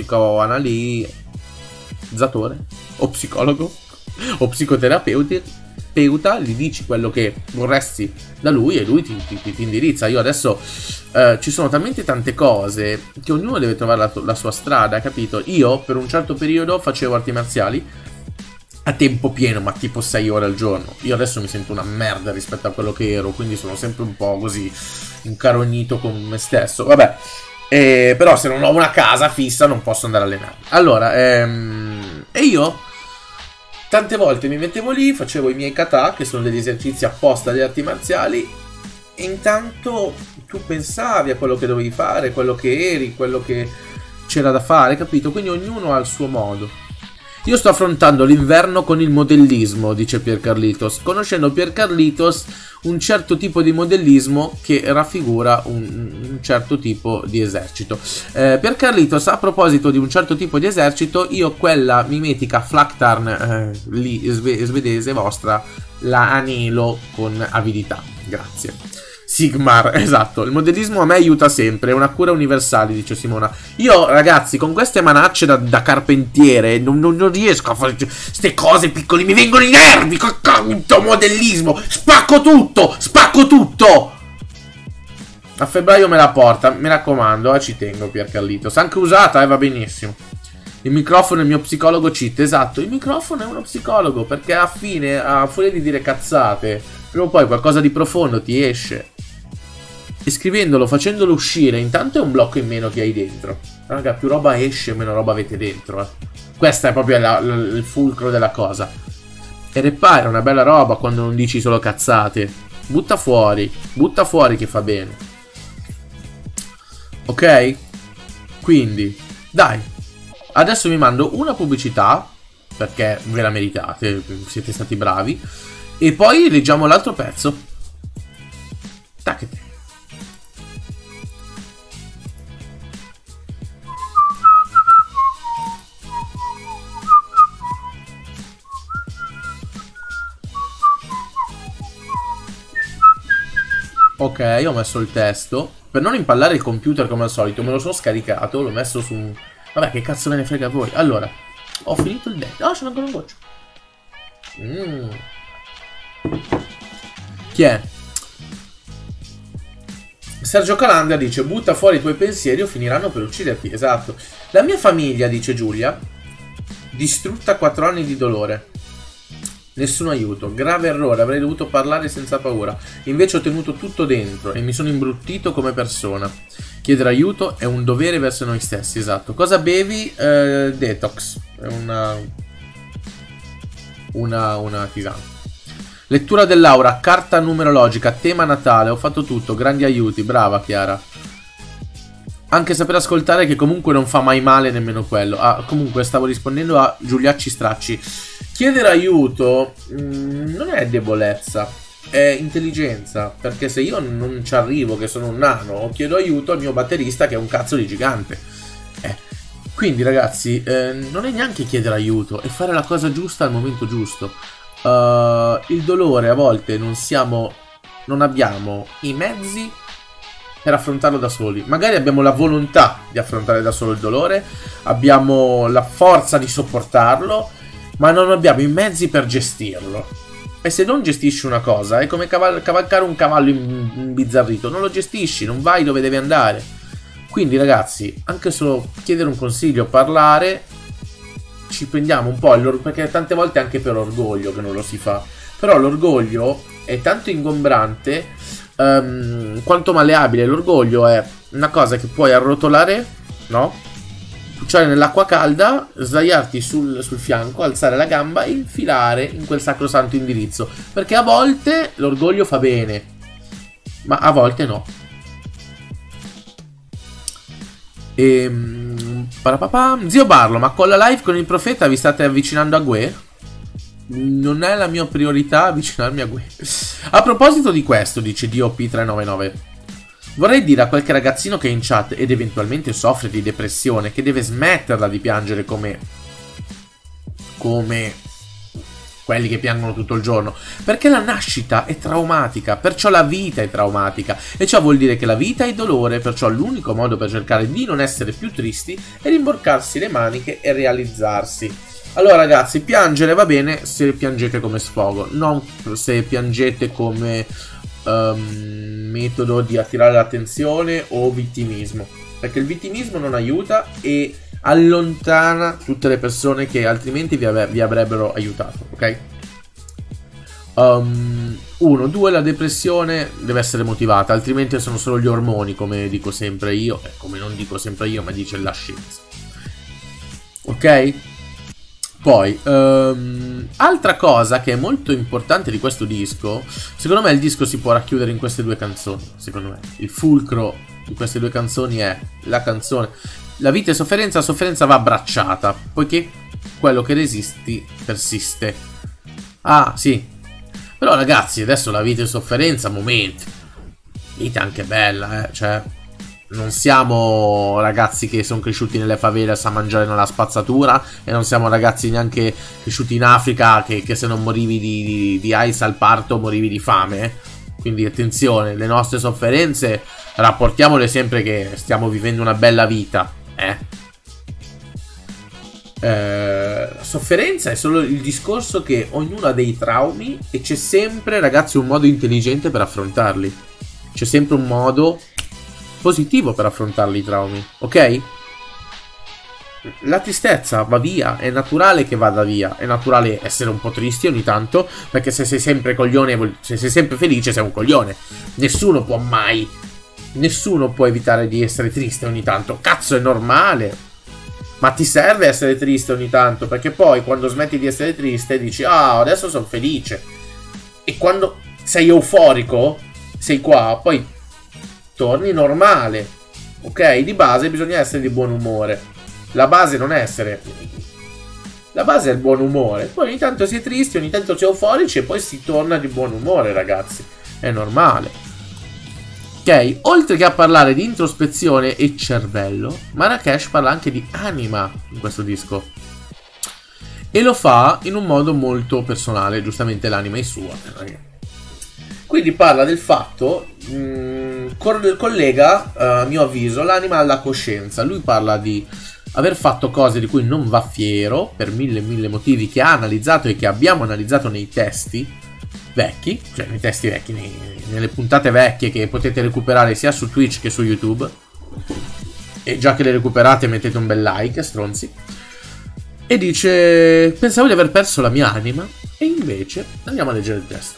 A: psicoanalizzatore o psicologo o psicoterapeuta, gli dici quello che vorresti da lui e lui ti indirizza. Io adesso ci sono talmente tante cose che ognuno deve trovare la sua strada, capito? Io per un certo periodo facevo arti marziali a tempo pieno, ma tipo 6 ore al giorno. Io adesso mi sento una merda rispetto a quello che ero, quindi sono sempre un po' così incarognito con me stesso. Vabbè, però se non ho una casa fissa non posso andare a allenare. Allora, e io tante volte mi mettevo lì, facevo i miei kata, che sono degli esercizi apposta delle arti marziali, e intanto tu pensavi a quello che dovevi fare, quello che eri, quello che c'era da fare, capito? Quindi ognuno ha il suo modo. Io sto affrontando l'inverno con il modellismo, dice Pier Carlitos, conoscendo Pier Carlitos un certo tipo di modellismo che raffigura un certo tipo di esercito. Pier Carlitos, a proposito di un certo tipo di esercito, io quella mimetica Flaktarn svedese vostra la anelo con avidità. Grazie. Sigmar, esatto, il modellismo a me aiuta sempre, è una cura universale, dice Simona. Io, ragazzi, con queste manacce da carpentiere non riesco a fare queste cose piccole, mi vengono i nervi, col modellismo, spacco tutto, spacco tutto! A febbraio me la porta, mi raccomando, ci tengo, Pier Carlitos, anche usata, va benissimo. Il microfono è il mio psicologo cheat, esatto, il microfono è uno psicologo, perché alla fine, a furia di dire cazzate, prima o poi qualcosa di profondo ti esce. E scrivendolo, facendolo uscire, intanto è un blocco in meno che hai dentro. Raga, più roba esce, meno roba avete dentro. Questa è proprio il fulcro della cosa. E repara una bella roba quando non dici solo cazzate. Butta fuori che fa bene. Ok? Quindi, dai. Adesso vi mando una pubblicità, perché ve la meritate, siete stati bravi. E poi leggiamo l'altro pezzo. Tac. Ok, ho messo il testo. Per non impallare il computer come al solito, me lo sono scaricato, l'ho messo su un... Vabbè, che cazzo me ne frega a voi. Allora, ho finito il deck. Oh, c'è ancora un goccio. Chi è? Sergio Calandra dice: butta fuori i tuoi pensieri o finiranno per ucciderti. Esatto. La mia famiglia, dice Giulia, distrutta 4 anni di dolore. Nessun aiuto, grave errore, avrei dovuto parlare senza paura. Invece ho tenuto tutto dentro e mi sono imbruttito come persona. Chiedere aiuto è un dovere verso noi stessi, esatto. Cosa bevi? Detox. È una tisana. Lettura dell'aura, carta numerologica, tema natale, ho fatto tutto, grandi aiuti, brava Chiara. Anche saper ascoltare che comunque non fa mai male nemmeno quello. Ah, comunque stavo rispondendo a Giuliacci Stracci. Chiedere aiuto non è debolezza, è intelligenza. Perché se io non ci arrivo, che sono un nano, chiedo aiuto al mio batterista che è un cazzo di gigante. Quindi ragazzi, non è neanche chiedere aiuto, è fare la cosa giusta al momento giusto. Il dolore a volte non abbiamo i mezzi per affrontarlo da soli. Magari abbiamo la volontà di affrontare da solo il dolore, abbiamo la forza di sopportarlo, ma non abbiamo i mezzi per gestirlo. E se non gestisci una cosa è come cavalcare un cavallo imbizzarrito, non lo gestisci, non vai dove devi andare. Quindi ragazzi, anche solo chiedere un consiglio, parlare, ci prendiamo un po', perché tante volte è anche per orgoglio che non lo si fa. Però l'orgoglio è tanto ingombrante quanto malleabile. L'orgoglio è una cosa che puoi arrotolare, no? Pucciare nell'acqua calda, sdraiarti sul fianco, alzare la gamba e infilare in quel sacrosanto indirizzo. Perché a volte l'orgoglio fa bene, ma a volte no. Zio Barlo, ma con la live con il profeta vi state avvicinando a Gue? Non è la mia priorità avvicinarmi a Gue. A proposito di questo, dice DOP399, vorrei dire a qualche ragazzino che è in chat ed eventualmente soffre di depressione che deve smetterla di piangere come quelli che piangono tutto il giorno, perché la nascita è traumatica, perciò la vita è traumatica, e ciò vuol dire che la vita è dolore, perciò l'unico modo per cercare di non essere più tristi è rimboccarsi le maniche e realizzarsi. Allora ragazzi, piangere va bene se piangete come sfogo, non se piangete come metodo di attirare l'attenzione o vittimismo, perché il vittimismo non aiuta e allontana tutte le persone che altrimenti vi avrebbero aiutato, ok? 1, 2, la depressione deve essere motivata, altrimenti sono solo gli ormoni, come dico sempre io, come non dico sempre io, ma dice la scienza, ok? Poi, altra cosa che è molto importante di questo disco, secondo me il disco si può racchiudere in queste due canzoni, secondo me. Il fulcro di queste due canzoni è la canzone La vita è sofferenza, la sofferenza va abbracciata, poiché quello che resisti persiste. Ah, sì. Però ragazzi, adesso la vita è sofferenza, momento. Vita è anche bella, cioè... Non siamo ragazzi che sono cresciuti nelle favelas a mangiare nella spazzatura, e non siamo ragazzi neanche cresciuti in Africa che se non morivi di AIDS al parto morivi di fame. Quindi attenzione, le nostre sofferenze rapportiamole sempre che stiamo vivendo una bella vita. La sofferenza è solo il discorso che ognuno ha dei traumi e c'è sempre, ragazzi, un modo intelligente per affrontarli. C'è sempre un modo positivo per affrontarli i traumi, ok? La tristezza va via, è naturale che vada via, è naturale essere un po' tristi ogni tanto, perché se sei sempre coglione, se sei sempre felice sei un coglione. Nessuno può evitare di essere triste ogni tanto, cazzo, è normale. Ma ti serve essere triste ogni tanto, perché poi quando smetti di essere triste dici ah, adesso sono felice. E quando sei euforico, sei qua, poi torni normale, ok? Di base bisogna essere di buon umore. La base non è essere... La base è il buon umore. Poi ogni tanto si è tristi, ogni tanto si è euforici e poi si torna di buon umore, ragazzi. È normale. Ok? Oltre che a parlare di introspezione e cervello, Marracash parla anche di anima in questo disco. E lo fa in un modo molto personale. Giustamente l'anima è sua, ragazzi. Quindi parla del fatto, collega, a mio avviso, l'anima alla coscienza. Lui parla di aver fatto cose di cui non va fiero, per mille motivi che ha analizzato e che abbiamo analizzato nei testi vecchi, cioè nei testi vecchi, nelle puntate vecchie che potete recuperare sia su Twitch che su YouTube. E già che le recuperate mettete un bel like, stronzi. E dice, pensavo di aver perso la mia anima, e invece andiamo a leggere il testo.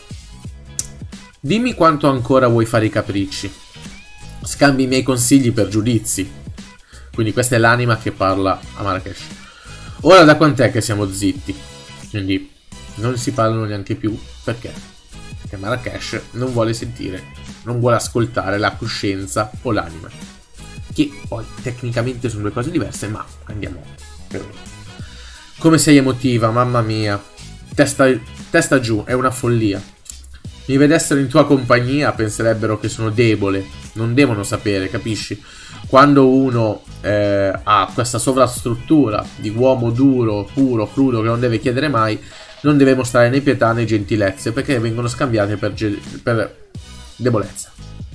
A: Dimmi quanto ancora vuoi fare i capricci. Scambi i miei consigli per giudizi. Quindi questa è l'anima che parla a Marracash. Ora da quant'è che siamo zitti? Quindi non si parlano neanche più. Perché? Perché Marracash non vuole sentire, non vuole ascoltare la coscienza o l'anima. Che poi tecnicamente sono due cose diverse, ma andiamo per ora. Come sei emotiva, mamma mia. Testa giù, è una follia. Mi vedessero in tua compagnia penserebbero che sono debole. Non devono sapere, capisci? Quando uno ha questa sovrastruttura di uomo duro, puro, crudo, che non deve chiedere mai, non deve mostrare né pietà né gentilezze, perché vengono scambiate per debolezza.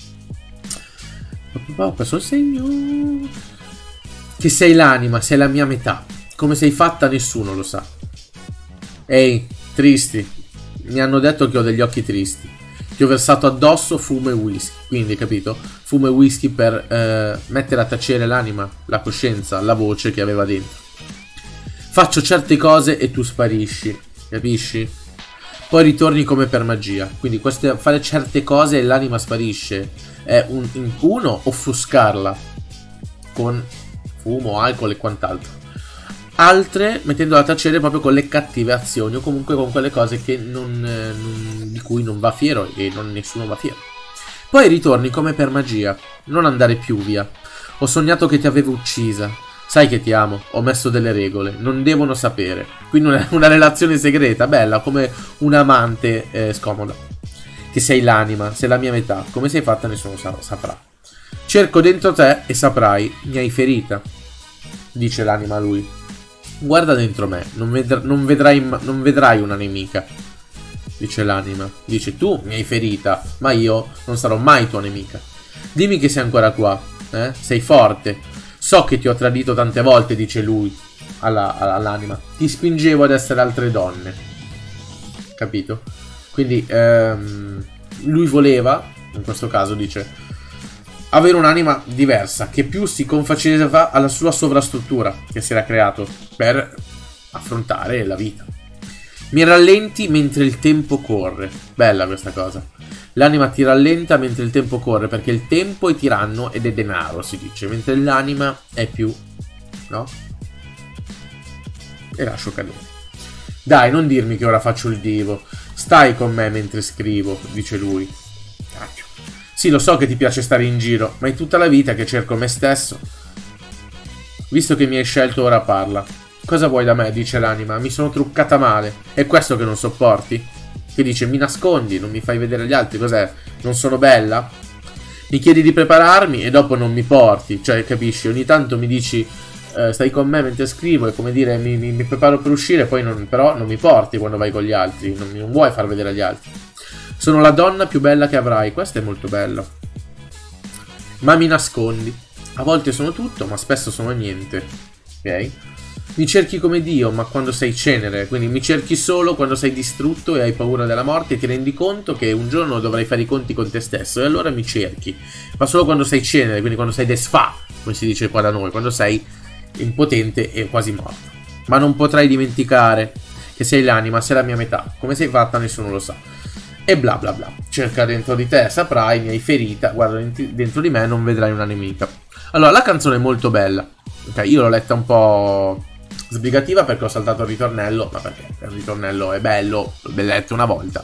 A: Ho perso il segno. Che sei l'anima, sei la mia metà. Come sei fatta nessuno lo sa. Ehi, tristi. Mi hanno detto che ho degli occhi tristi. Ti ho versato addosso fumo e whisky. Quindi, capito? Fumo e whisky per mettere a tacere l'anima, la coscienza, la voce che aveva dentro. Faccio certe cose e tu sparisci. Capisci? Poi ritorni come per magia. Quindi fare certe cose e l'anima sparisce. È uno, offuscarla con fumo, alcol e quant'altro. Altre mettendola a tacere proprio con le cattive azioni o comunque con quelle cose che di cui non va fiero e nessuno va fiero. Poi ritorni come per magia, non andare più via. Ho sognato che ti avevo uccisa. Sai che ti amo, ho messo delle regole, non devono sapere. Quindi una relazione segreta, bella, come un amante scomoda. Che sei l'anima, sei la mia metà, come sei fatta nessuno saprà. Cerco dentro te e saprai, mi hai ferita, dice l'anima a lui. Guarda dentro me, non vedrai una nemica, dice l'anima. Dice, tu mi hai ferita, ma io non sarò mai tua nemica. Dimmi che sei ancora qua, sei forte. So che ti ho tradito tante volte, dice lui all'anima. Ti spingevo ad essere altre donne. Capito? Quindi lui voleva, in questo caso dice, avere un'anima diversa, che più si confaceva alla sua sovrastruttura che si era creato per affrontare la vita. Mi rallenti mentre il tempo corre. Bella questa cosa. L'anima ti rallenta mentre il tempo corre, perché il tempo è tiranno ed è denaro, si dice, mentre l'anima è più, no? E lascio cadere. Dai, non dirmi che ora faccio il divo. Stai con me mentre scrivo, dice lui. Cacchio. Sì, lo so che ti piace stare in giro, ma è tutta la vita che cerco me stesso. Visto che mi hai scelto, ora parla. Cosa vuoi da me, dice l'anima. Mi sono truccata male. È questo che non sopporti? Che dice, mi nascondi, non mi fai vedere agli altri. Cos'è? Non sono bella? Mi chiedi di prepararmi e dopo non mi porti. Cioè, capisci? Ogni tanto mi dici, stai con me mentre scrivo. È come dire, mi preparo per uscire, poi però non mi porti quando vai con gli altri. Non vuoi far vedere agli altri. Sono la donna più bella che avrai. Questa è molto bella. Ma mi nascondi. A volte sono tutto, ma spesso sono niente. Ok? Mi cerchi come Dio, ma quando sei cenere. Quindi mi cerchi solo quando sei distrutto e hai paura della morte e ti rendi conto che un giorno dovrai fare i conti con te stesso. E allora mi cerchi. Ma solo quando sei cenere, quindi quando sei desfa, come si dice qua da noi. Quando sei impotente e quasi morto. Ma non potrai dimenticare che sei l'anima, sei la mia metà. Come sei fatta nessuno lo sa. E bla bla bla. Cerca dentro di te, saprai, mi hai ferita. Guarda dentro di me, non vedrai una nemica. Allora, la canzone è molto bella. Ok, io l'ho letta un po' sbrigativa perché ho saltato il ritornello. Ma perché? Il ritornello è bello, l'ho letto una volta.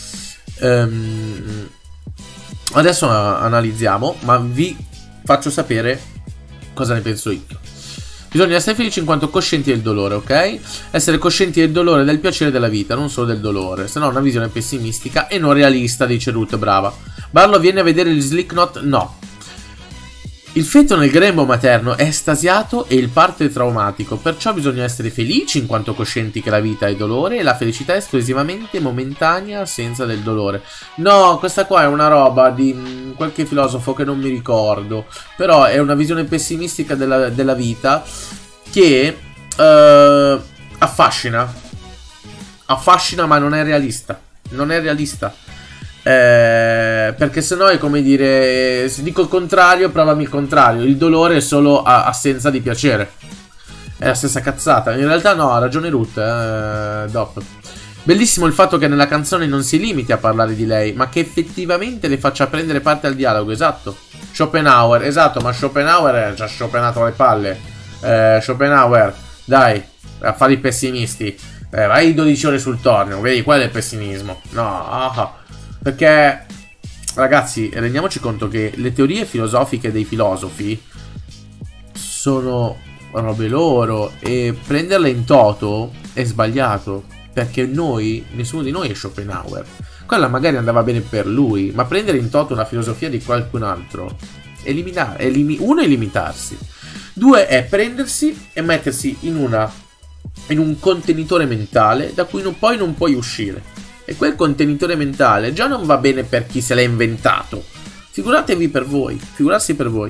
A: Adesso analizziamo, ma vi faccio sapere cosa ne penso io. Bisogna essere felici in quanto coscienti del dolore, ok? Essere coscienti del dolore e del piacere della vita, non solo del dolore. Se no una visione pessimistica e non realista, dice Ruth, brava. Barlo viene a vedere il Slipknot? No. Il feto nel grembo materno è estasiato e il parto è traumatico, perciò bisogna essere felici in quanto coscienti che la vita è dolore e la felicità è esclusivamente momentanea, assenza del dolore. No, questa qua è una roba di qualche filosofo che non mi ricordo, però è una visione pessimistica della vita che affascina. Affascina, ma non è realista. Non è realista. Perché sennò è come dire, se dico il contrario, provami il contrario. Il dolore è solo assenza di piacere. È la stessa cazzata. In realtà no, ha ragione Ruth, Dop. Bellissimo il fatto che nella canzone non si limiti a parlare di lei, ma che effettivamente le faccia prendere parte al dialogo. Esatto. Schopenhauer, esatto, ma Schopenhauer ci ha scioperato le palle. Schopenhauer, dai, affari pessimisti. Vai 12 ore sul torneo, vedi, quello è il pessimismo. No, perché, ragazzi, rendiamoci conto che le teorie filosofiche dei filosofi sono robe loro e prenderle in toto è sbagliato, perché nessuno di noi è Schopenhauer. Quella magari andava bene per lui, ma prendere in toto una filosofia di qualcun altro uno è limitarsi, due è prendersi e mettersi in un contenitore mentale da cui poi non puoi uscire. E quel contenitore mentale già non va bene per chi se l'ha inventato. Figuratevi per voi. Figurarsi per voi.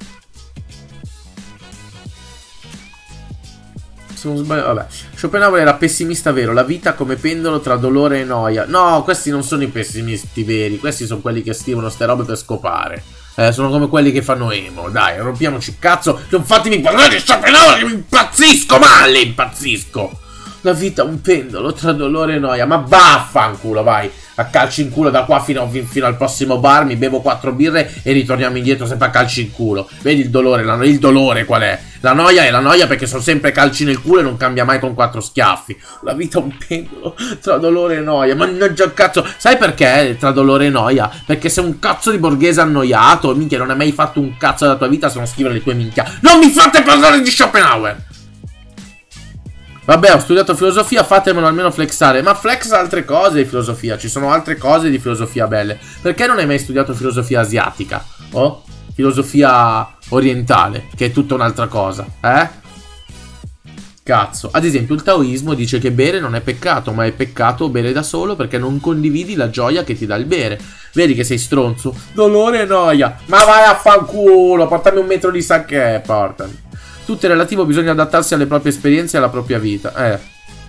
A: Se non sbaglio, vabbè. Schopenhauer era pessimista vero. La vita come pendolo tra dolore e noia. No, questi non sono i pessimisti veri. Questi sono quelli che scrivono ste robe per scopare. Sono come quelli che fanno emo. Dai, rompiamoci cazzo. Non fatemi parlare di Schopenhauer, che mi impazzisco male. Impazzisco. La vita un pendolo tra dolore e noia. Ma vaffanculo, vai. A calci in culo da qua fino al prossimo bar, mi bevo 4 birre e ritorniamo indietro sempre a calci in culo. Vedi il dolore, il dolore qual è? La noia è la noia perché sono sempre calci nel culo e non cambia mai con 4 schiaffi. La vita è un pendolo tra dolore e noia. Mannaggia cazzo. Sai perché tra dolore e noia? Perché sei un cazzo di borghese annoiato. Minchia, non hai mai fatto un cazzo della tua vita se non scrivere le tue minchia. Non mi fate parlare di Schopenhauer! Vabbè, ho studiato filosofia, fatemelo almeno flexare. Ma flex altre cose di filosofia. Ci sono altre cose di filosofia belle. Perché non hai mai studiato filosofia asiatica? Oh? Filosofia orientale, che è tutta un'altra cosa, eh? Cazzo. Ad esempio il taoismo dice che bere non è peccato, ma è peccato bere da solo perché non condividi la gioia che ti dà il bere. Vedi che sei stronzo? Dolore e noia. Ma vai a fanculo, portami 1 metro di sake, portami. Tutto è relativo, bisogna adattarsi alle proprie esperienze e alla propria vita.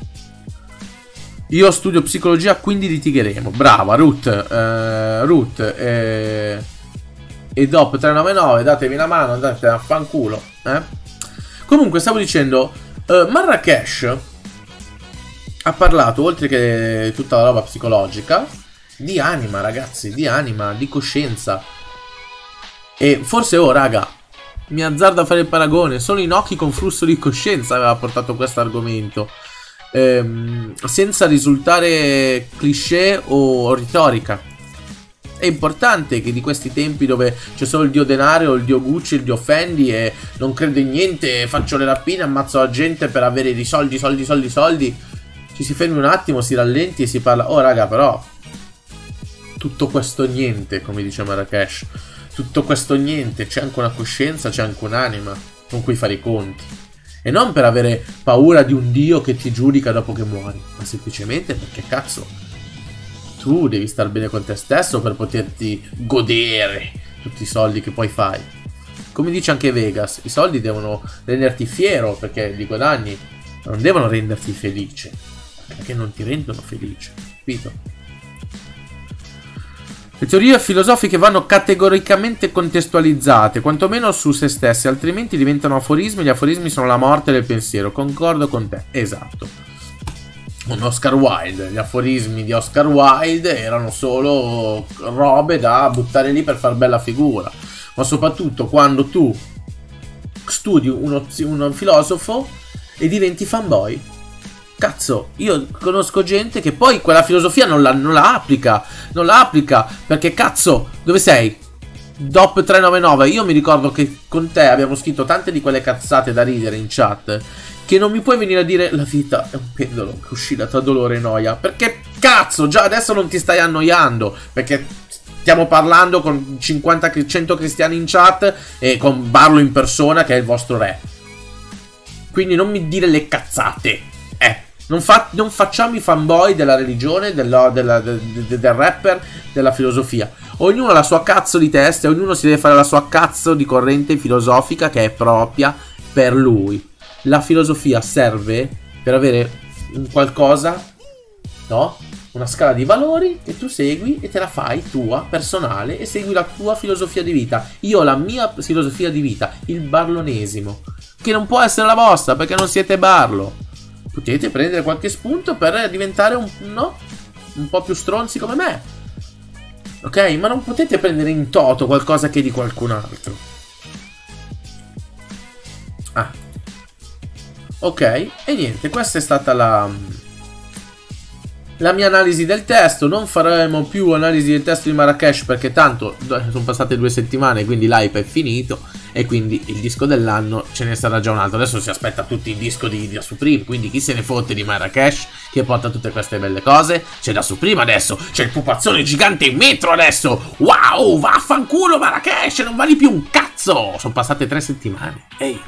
A: Io studio psicologia, quindi litigheremo. Brava, Ruth. E DOP 399, datevi una mano, andate a fanculo. Comunque, stavo dicendo, Marrakesh ha parlato, oltre che tutta la roba psicologica, di anima, ragazzi, di anima, di coscienza. E forse, raga, mi azzardo a fare il paragone, solo Inoki con flusso di coscienza aveva portato questo argomento, senza risultare cliché o retorica. È importante che di questi tempi dove c'è solo il dio denaro, il dio Gucci, il dio Fendi e non credo in niente, faccio le rapine, ammazzo la gente per avere dei soldi, ci si fermi un attimo, si rallenti e si parla. Oh raga, però tutto questo niente, come dice Marrakesh, tutto questo niente, c'è anche una coscienza, c'è anche un'anima con cui fare i conti. E non per avere paura di un dio che ti giudica dopo che muori, ma semplicemente perché cazzo, tu devi star bene con te stesso per poterti godere tutti i soldi che poi fai. Come dice anche Vegas, i soldi devono renderti fiero perché li guadagni, non devono renderti felice, perché non ti rendono felice, capito? Le teorie filosofiche vanno categoricamente contestualizzate, quantomeno su se stesse, altrimenti diventano aforismi. Gli aforismi sono la morte del pensiero. Concordo con te, esatto. Un Oscar Wilde, gli aforismi di Oscar Wilde erano solo robe da buttare lì per far bella figura. Ma soprattutto quando tu studi uno filosofo e diventi fanboy. Cazzo, io conosco gente che poi quella filosofia non la applica. Non la applica perché cazzo, dove sei? DOP 399, io mi ricordo che con te abbiamo scritto tante di quelle cazzate da ridere in chat, che non mi puoi venire a dire la vita è un pendolo che oscilla tra dolore e noia. Perché cazzo, già adesso non ti stai annoiando, perché stiamo parlando con 100 cristiani in chat e con Barlo in persona che è il vostro re. Quindi non mi dire le cazzate. Non facciamo i fanboy della religione, del rapper, della filosofia. Ognuno ha la sua cazzo di testa e ognuno si deve fare la sua cazzo di corrente filosofica che è propria per lui. La filosofia serve per avere un qualcosa, no? Una scala di valori che tu segui e te la fai tua, personale, e segui la tua filosofia di vita. Io ho la mia filosofia di vita, il barlonesimo, che non può essere la vostra perché non siete barlo. Potete prendere qualche spunto per diventare un po' più stronzi come me. Ok? Ma non potete prendere in toto qualcosa che è di qualcun altro. Ok, e niente, questa è stata la mia analisi del testo. Non faremo più analisi del testo di Marrakesh perché tanto sono passate 2 settimane, quindi l'hype è finito e quindi il disco dell'anno ce ne sarà già un altro. Adesso si aspetta tutti il disco di Da Supreme, quindi chi se ne fotte di Marrakesh che porta tutte queste belle cose. C'è Da Supreme adesso, c'è il pupazzone gigante in metro adesso. Wow, vaffanculo Marrakesh, non vali più un cazzo. Sono passate 3 settimane. Ehi,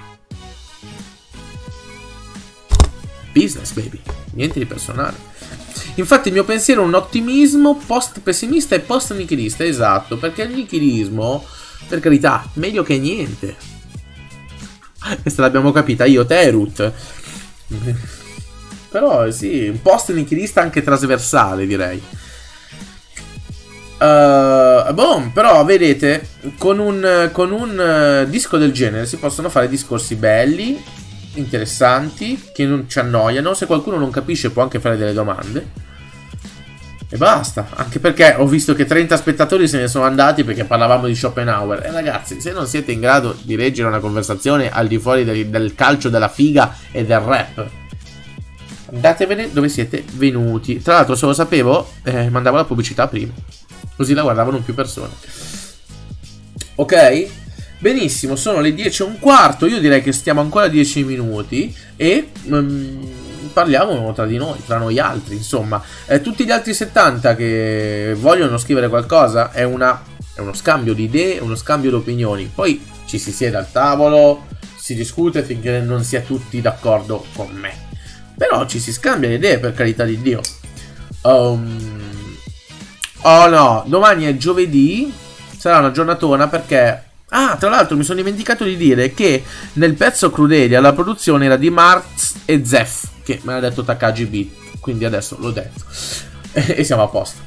A: business baby, niente di personale. Infatti il mio pensiero è un ottimismo post pessimista e post nichilista. Esatto, perché il nichilismo, per carità, meglio che niente. Questa l'abbiamo capita io, te e Ruth. Però sì, un post nichilista anche trasversale, direi. Però vedete, con un disco del genere si possono fare discorsi belli, interessanti, che non ci annoiano. Se qualcuno non capisce può anche fare delle domande. E basta, anche perché ho visto che 30 spettatori se ne sono andati perché parlavamo di Schopenhauer. E ragazzi, se non siete in grado di reggere una conversazione al di fuori del calcio, della figa e del rap, andatevene dove siete venuti. Tra l'altro, se lo sapevo, mandavo la pubblicità prima, così la guardavano più persone. Ok? Benissimo, sono le 10:15. Io direi che stiamo ancora 10 minuti e parliamo tra di noi, tra noi altri, insomma. Tutti gli altri 70 che vogliono scrivere qualcosa è uno scambio di idee, uno scambio di opinioni. Poi ci si siede al tavolo, si discute finché non si è tutti d'accordo con me. Però ci si scambia le idee, per carità di Dio. Oh no, domani è giovedì, sarà una giornatona perché... Ah, tra l'altro mi sono dimenticato di dire che nel pezzo Crudelia la produzione era di Marz e Zef, che me l'ha detto Takagi Beat, quindi adesso l'ho detto. E siamo a posto.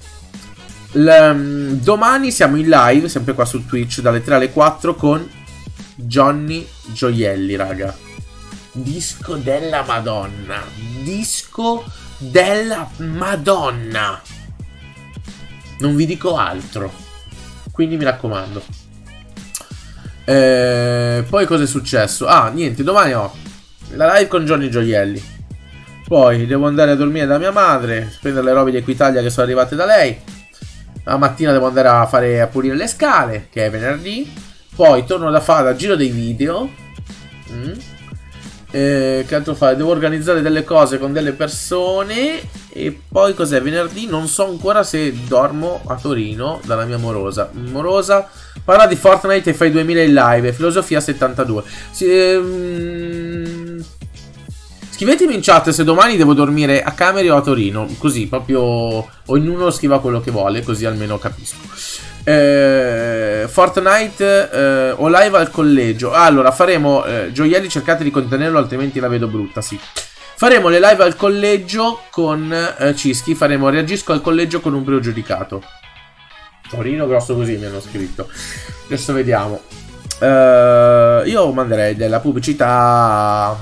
A: Domani siamo in live, sempre qua su Twitch, dalle 3 alle 4 con Johnny Gioielli, raga. Disco della Madonna. Disco della Madonna. Non vi dico altro. Quindi mi raccomando. Poi cosa è successo? Ah, niente, domani ho la live con Johnny Gioielli. Poi devo andare a dormire da mia madre, prendere le robe di Equitalia che sono arrivate da lei. La mattina devo andare a pulire le scale, che è venerdì. Poi torno da fare a giro dei video. Che altro fare? Devo organizzare delle cose con delle persone. E poi cos'è? Venerdì non so ancora se dormo a Torino dalla mia morosa. Morosa parla di Fortnite e fa i 2000 in live. Filosofia 72. Scrivetemi in chat se domani devo dormire a Cameri o a Torino. Così proprio ognuno scriva quello che vuole, così almeno capisco. Fortnite o live al collegio. Allora faremo Gioielli, cercate di contenerlo altrimenti la vedo brutta. Sì, faremo le live al collegio con Cischi. Faremo reagisco al collegio con un pregiudicato. Torino grosso così mi hanno scritto. Adesso vediamo. Io manderei della pubblicità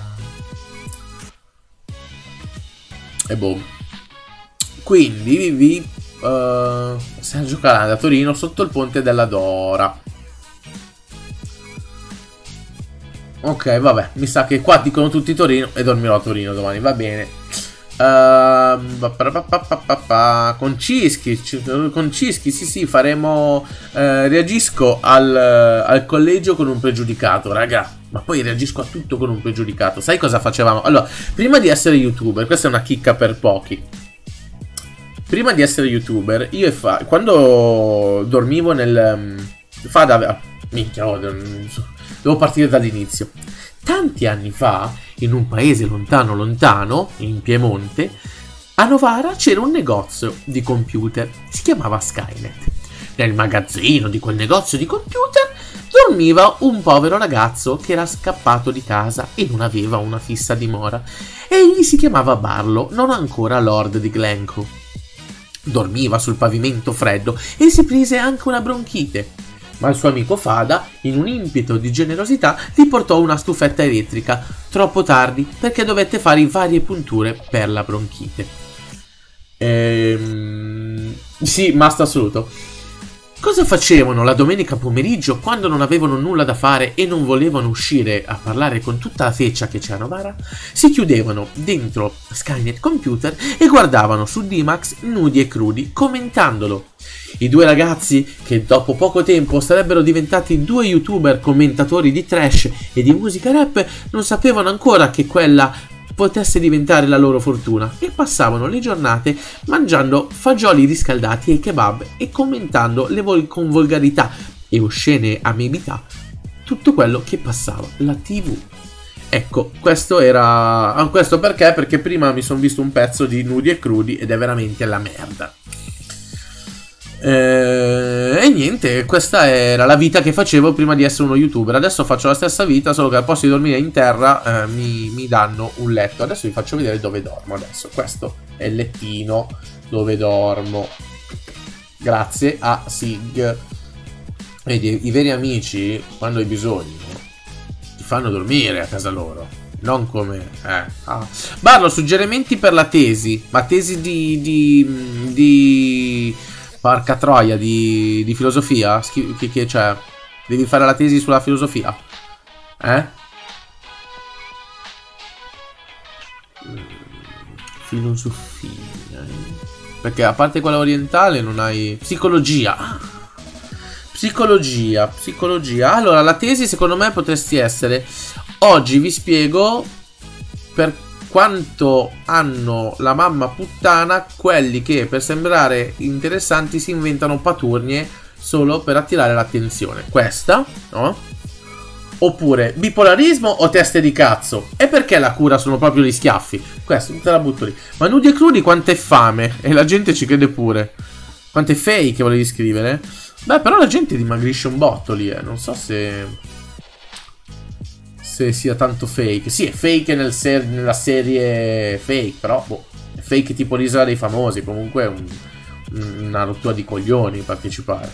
A: e boom. Quindi Sergio Calanda a Torino sotto il ponte della Dora. Ok, vabbè, mi sa che qua dicono tutti Torino e dormirò a Torino domani, va bene. Con Cischi, sì, faremo reagisco al collegio con un pregiudicato, raga. Ma poi reagisco a tutto con un pregiudicato. Sai cosa facevamo? Allora, prima di essere youtuber, questa è una chicca per pochi. Prima di essere youtuber, io quando dormivo minchia, devo partire dall'inizio. Tanti anni fa, in un paese lontano lontano, in Piemonte, a Novara c'era un negozio di computer. Si chiamava Skynet. Nel magazzino di quel negozio di computer dormiva un povero ragazzo che era scappato di casa e non aveva una fissa dimora. Egli si chiamava Barlow, non ancora Lord di Glencoe. Dormiva sul pavimento freddo e si prese anche una bronchite. Ma il suo amico Fada, in un impeto di generosità, gli portò una stufetta elettrica, troppo tardi perché dovette fare varie punture per la bronchite. Sì, basta assoluto. Cosa facevano la domenica pomeriggio quando non avevano nulla da fare e non volevano uscire a parlare con tutta la feccia che c'è a Novara? Si chiudevano dentro Skynet Computer e guardavano su D-Max nudi e crudi, commentandolo. I due ragazzi, che dopo poco tempo sarebbero diventati due youtuber commentatori di trash e di musica rap, non sapevano ancora che quella potesse diventare la loro fortuna e passavano le giornate mangiando fagioli riscaldati e kebab e commentando con volgarità e oscene amebità tutto quello che passava la TV. Ecco, questo era... questo perché? Perché prima mi sono visto un pezzo di Nudi e Crudi ed è veramente la merda. E niente, questa era la vita che facevo prima di essere uno youtuber. Adesso faccio la stessa vita, solo che al posto di dormire in terra mi danno un letto. Adesso vi faccio vedere dove dormo. Adesso questo è il lettino dove dormo, grazie a Sig. Vedi, i veri amici, quando hai bisogno, ti fanno dormire a casa loro. non come... Barlo, suggerimenti per la tesi. Ma tesi di... Porca troia, di filosofia? Che c'è? Devi fare la tesi sulla filosofia? Filosofia. Perché a parte quella orientale non hai... Psicologia. Psicologia. Allora, la tesi secondo me potresti essere... Oggi vi spiego per quanto hanno la mamma puttana quelli che per sembrare interessanti si inventano paturnie solo per attirare l'attenzione. Questa, no? Oppure bipolarismo o teste di cazzo? E perché la cura sono proprio gli schiaffi? Questo, te la butto lì. Ma nudi e crudi quanto è fame? E la gente ci crede pure. Quanto è fake volevi scrivere? Beh, però la gente dimagrisce un botto lì, non so se sia tanto fake. Sì, è fake nella serie fake, però boh, è fake tipo l'Isola dei Famosi. Comunque è una rottura di coglioni partecipare.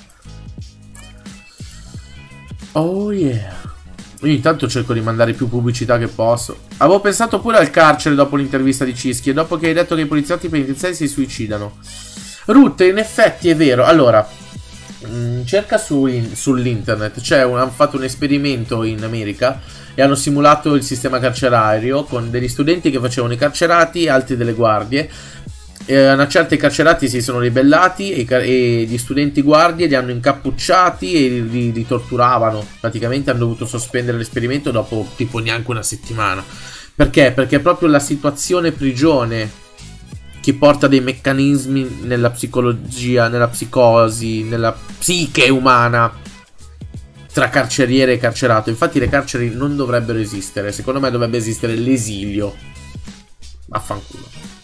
A: Oh yeah. Io intanto cerco di mandare più pubblicità che posso. Avevo pensato pure al carcere dopo l'intervista di Cischi e dopo che hai detto che i poliziotti penitenziari si suicidano. Ruth, in effetti è vero. Allora, cerca sull'internet. Hanno fatto un esperimento in America e hanno simulato il sistema carcerario con degli studenti che facevano i carcerati e altri delle guardie. Una certa i carcerati si sono ribellati e gli studenti guardie li hanno incappucciati e li torturavano. Praticamente hanno dovuto sospendere l'esperimento dopo tipo neanche una settimana. Perché? Perché è proprio la situazione prigione che porta dei meccanismi nella psicologia, nella psicosi, nella psiche umana tra carceriere e carcerato. Infatti le carceri non dovrebbero esistere. Secondo me dovrebbe esistere l'esilio. Vaffanculo.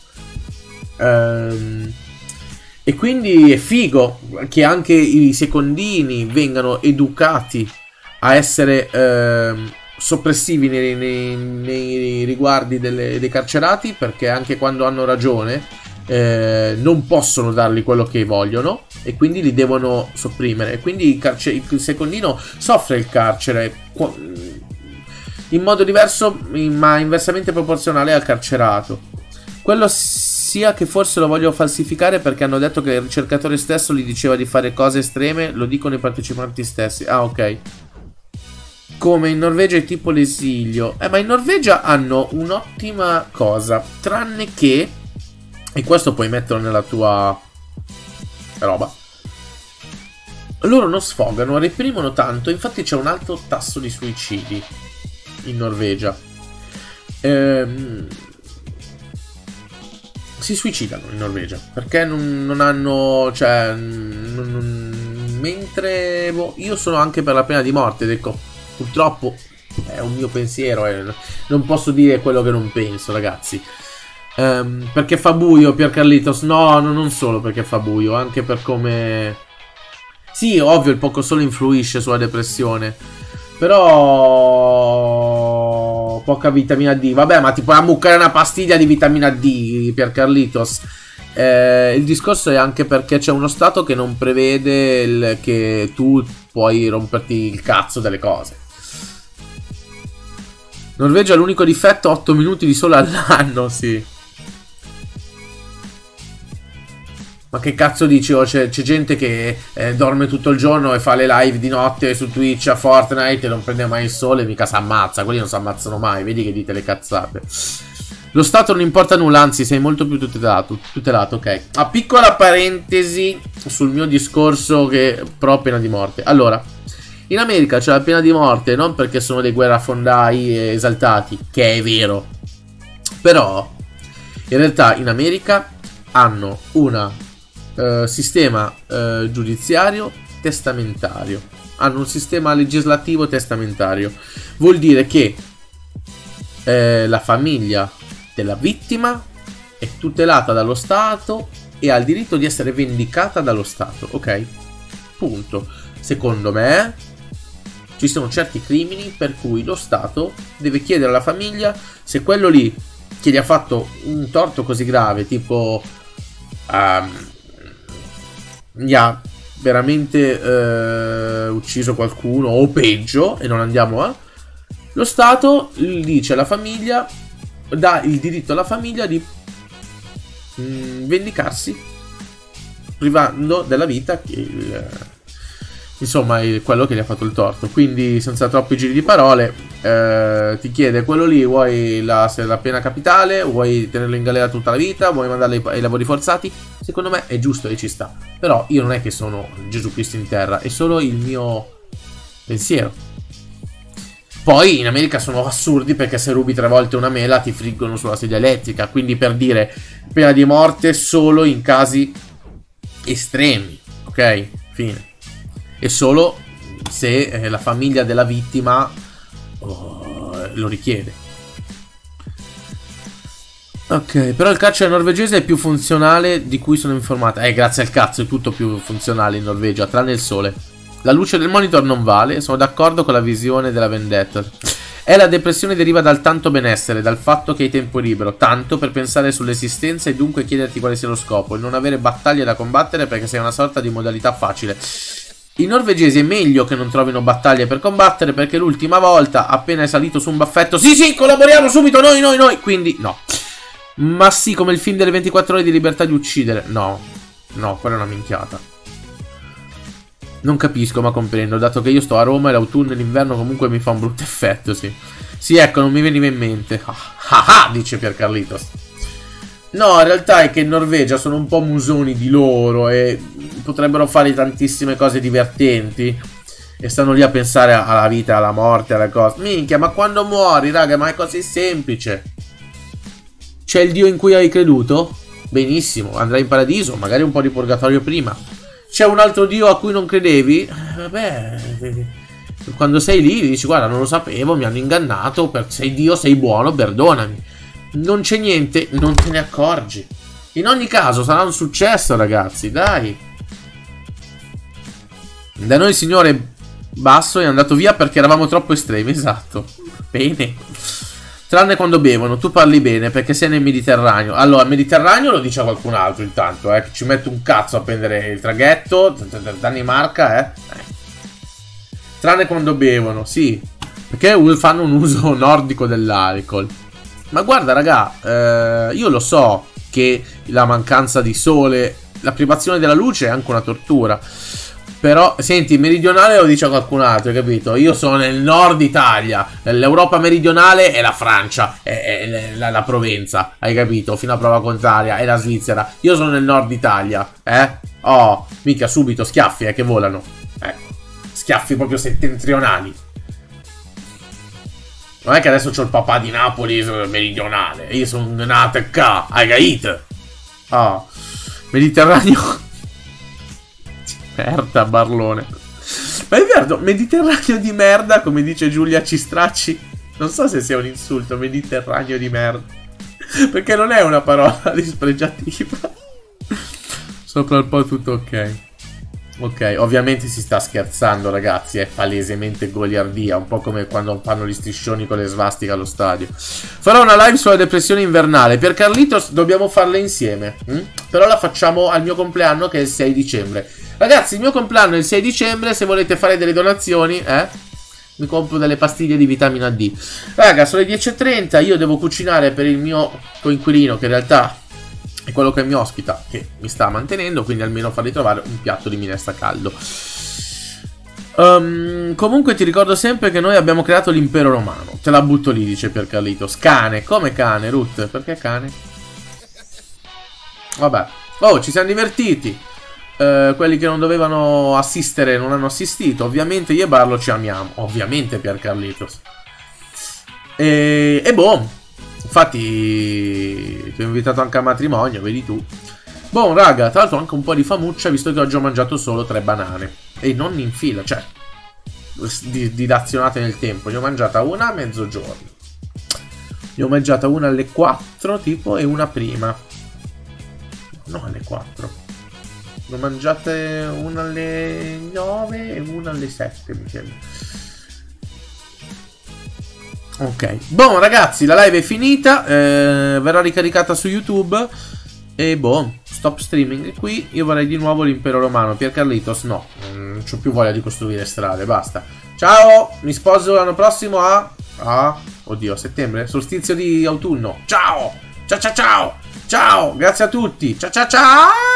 A: E quindi è figo che anche i secondini vengano educati a essere soppressivi nei riguardi dei carcerati, perché anche quando hanno ragione non possono dargli quello che vogliono e quindi li devono sopprimere. E quindi il secondino soffre il carcere in modo diverso, ma inversamente proporzionale al carcerato. Quello sia che forse lo voglio falsificare perché hanno detto che il ricercatore stesso gli diceva di fare cose estreme, lo dicono i partecipanti stessi. Ah, ok. Come in Norvegia è tipo l'esilio. Ma in Norvegia hanno un'ottima cosa, tranne che, e questo puoi metterlo nella tua roba, loro non sfogano, reprimono tanto, infatti c'è un alto tasso di suicidi in Norvegia. Si suicidano in Norvegia perché non hanno, cioè, mentre io sono anche per la pena di morte, ecco, purtroppo è un mio pensiero, non posso dire quello che non penso, ragazzi. Perché fa buio, Pier Carlitos? No, non solo perché fa buio, anche per come... Sì, ovvio, il poco sole influisce sulla depressione, però poca vitamina D. Vabbè, ma ti puoi ammuccare una pastiglia di vitamina D, Pier Carlitos. Il discorso è anche perché c'è uno stato che non prevede che tu puoi romperti il cazzo delle cose. Norvegia, l'unico difetto, 8 minuti di sole all'anno, sì. Ma che cazzo dici? Oh, c'è gente che dorme tutto il giorno e fa le live di notte su Twitch a Fortnite e non prende mai il sole, mica si ammazza. Quelli non si ammazzano mai, vedi che dite le cazzate. Lo Stato non importa nulla, anzi sei molto più tutelato, ok. A piccola parentesi sul mio discorso che pro pena di morte. Allora, in America c'è la pena di morte non perché sono dei guerrafondai esaltati, che è vero, però in realtà in America hanno un sistema giudiziario testamentario, hanno un sistema legislativo testamentario. Vuol dire che la famiglia della vittima è tutelata dallo Stato e ha il diritto di essere vendicata dallo Stato, ok? Punto. Secondo me ci sono certi crimini per cui lo Stato deve chiedere alla famiglia se quello lì che gli ha fatto un torto così grave, tipo gli ha veramente ucciso qualcuno o peggio, e non andiamo a... Lo Stato dice alla famiglia, dà il diritto alla famiglia di vendicarsi, privando della vita insomma quello che gli ha fatto il torto. Quindi senza troppi giri di parole ti chiede quello lì, vuoi la pena capitale, vuoi tenerlo in galera tutta la vita, vuoi mandarlo ai lavori forzati. Secondo me è giusto e ci sta, però io non è che sono Gesù Cristo in terra, è solo il mio pensiero. Poi in America sono assurdi, perché se rubi 3 volte una mela ti friggono sulla sedia elettrica. Quindi, per dire, pena di morte solo in casi estremi, ok? Fine. E solo se la famiglia della vittima lo richiede. Ok, però il carcere norvegese è più funzionale di cui sono informata. Grazie al cazzo, è tutto più funzionale in Norvegia, tranne il sole. La luce del monitor non vale, sono d'accordo con la visione della vendetta. La depressione deriva dal tanto benessere, dal fatto che hai tempo libero, tanto per pensare sull'esistenza e dunque chiederti quale sia lo scopo, il non avere battaglie da combattere perché sei una sorta di modalità facile. I norvegesi è meglio che non trovino battaglie per combattere, perché l'ultima volta, appena è salito su un baffetto, sì, collaboriamo subito, noi, quindi no. Ma sì, come il film delle 24 ore di libertà di uccidere. No, quella è una minchiata. Non capisco, ma comprendo, dato che io sto a Roma e l'autunno e l'inverno comunque mi fa un brutto effetto, sì. Sì, ecco, non mi veniva in mente. Dice Pier Carlitos. No, in realtà è che in Norvegia sono un po' musoni di loro e potrebbero fare tantissime cose divertenti. E stanno lì a pensare alla vita, alla morte, alle cose. Minchia, ma quando muori, raga, ma è così semplice. C'è il Dio in cui hai creduto? Benissimo, andrai in paradiso, magari un po' di purgatorio prima. C'è un altro Dio a cui non credevi? Vabbè, quando sei lì dici, guarda, non lo sapevo, mi hanno ingannato, sei Dio, sei buono, perdonami. Non c'è niente, non te ne accorgi. In ogni caso sarà un successo, ragazzi, dai. Da noi il signore Basso è andato via perché eravamo troppo estremi, esatto. Bene. Tranne quando bevono, tu parli bene perché sei nel Mediterraneo. Allora, il Mediterraneo lo dice a qualcun altro intanto, che ci mette un cazzo a prendere il traghetto, Danimarca, Tranne quando bevono, sì. Perché fanno un uso nordico dell'alcol. Ma guarda, raga, io lo so che la mancanza di sole, la privazione della luce è anche una tortura. Però, senti, il meridionale lo dice a qualcun altro, hai capito? Io sono nel nord Italia, l'Europa meridionale è la Francia, è la Provenza, hai capito? Fino a prova contraria, è la Svizzera. Io sono nel nord Italia, Oh, mica subito, schiaffi, che volano. Ecco, schiaffi proprio settentrionali. Non è che adesso c'ho il papà di Napoli meridionale, io sono nato qua, hai capito? Oh, Mediterraneo... Merda, Barlone. Ma è vero, Mediterraneo di merda, come dice Giulia Cistracci. Non so se sia un insulto, Mediterraneo di merda, perché non è una parola dispregiativa. Sopra il po' tutto ok. Ok, ovviamente si sta scherzando, ragazzi, è palesemente goliardia, un po' come quando fanno gli striscioni con le svastiche allo stadio. Farò una live sulla depressione invernale. Per Carlitos dobbiamo farla insieme, però la facciamo al mio compleanno, che è il 6 dicembre. Ragazzi, il mio compleanno è il 6 dicembre, se volete fare delle donazioni, mi compro delle pastiglie di vitamina D. Raga, sono le 10:30, io devo cucinare per il mio coinquilino, che in realtà è quello che mi ospita, che mi sta mantenendo, quindi almeno fargli trovare un piatto di minestra caldo. Comunque ti ricordo sempre che noi abbiamo creato l'impero romano. Te la butto lì, dice Pier Carlitos. Cane, come cane, Ruth? Perché cane? Vabbè. Oh, ci siamo divertiti. Quelli che non dovevano assistere non hanno assistito. Ovviamente io e Barlo ci amiamo. Ovviamente Pier Carlitos. E boh. Infatti ti ho invitato anche a matrimonio, vedi tu. Boh, raga, tra l'altro anche un po' di famuccia, visto che oggi ho mangiato solo 3 banane. E non in fila, cioè dilazionate nel tempo. Ne ho mangiata una a mezzogiorno, ne ho mangiata una alle 4 tipo e una prima. No, alle 4. Ne ho mangiate una alle 9 e una alle 7, mi sembra. Ok, boh ragazzi, la live è finita, verrà ricaricata su YouTube. E boh, stop streaming qui. Io vorrei di nuovo l'impero romano. Pier Carlitos, no, non c'ho più voglia di costruire strade, basta. Ciao, mi sposo l'anno prossimo a Ah, oddio, settembre? Solstizio di autunno. Ciao! Ciao ciao ciao! Ciao! Grazie a tutti! Ciao ciao ciao!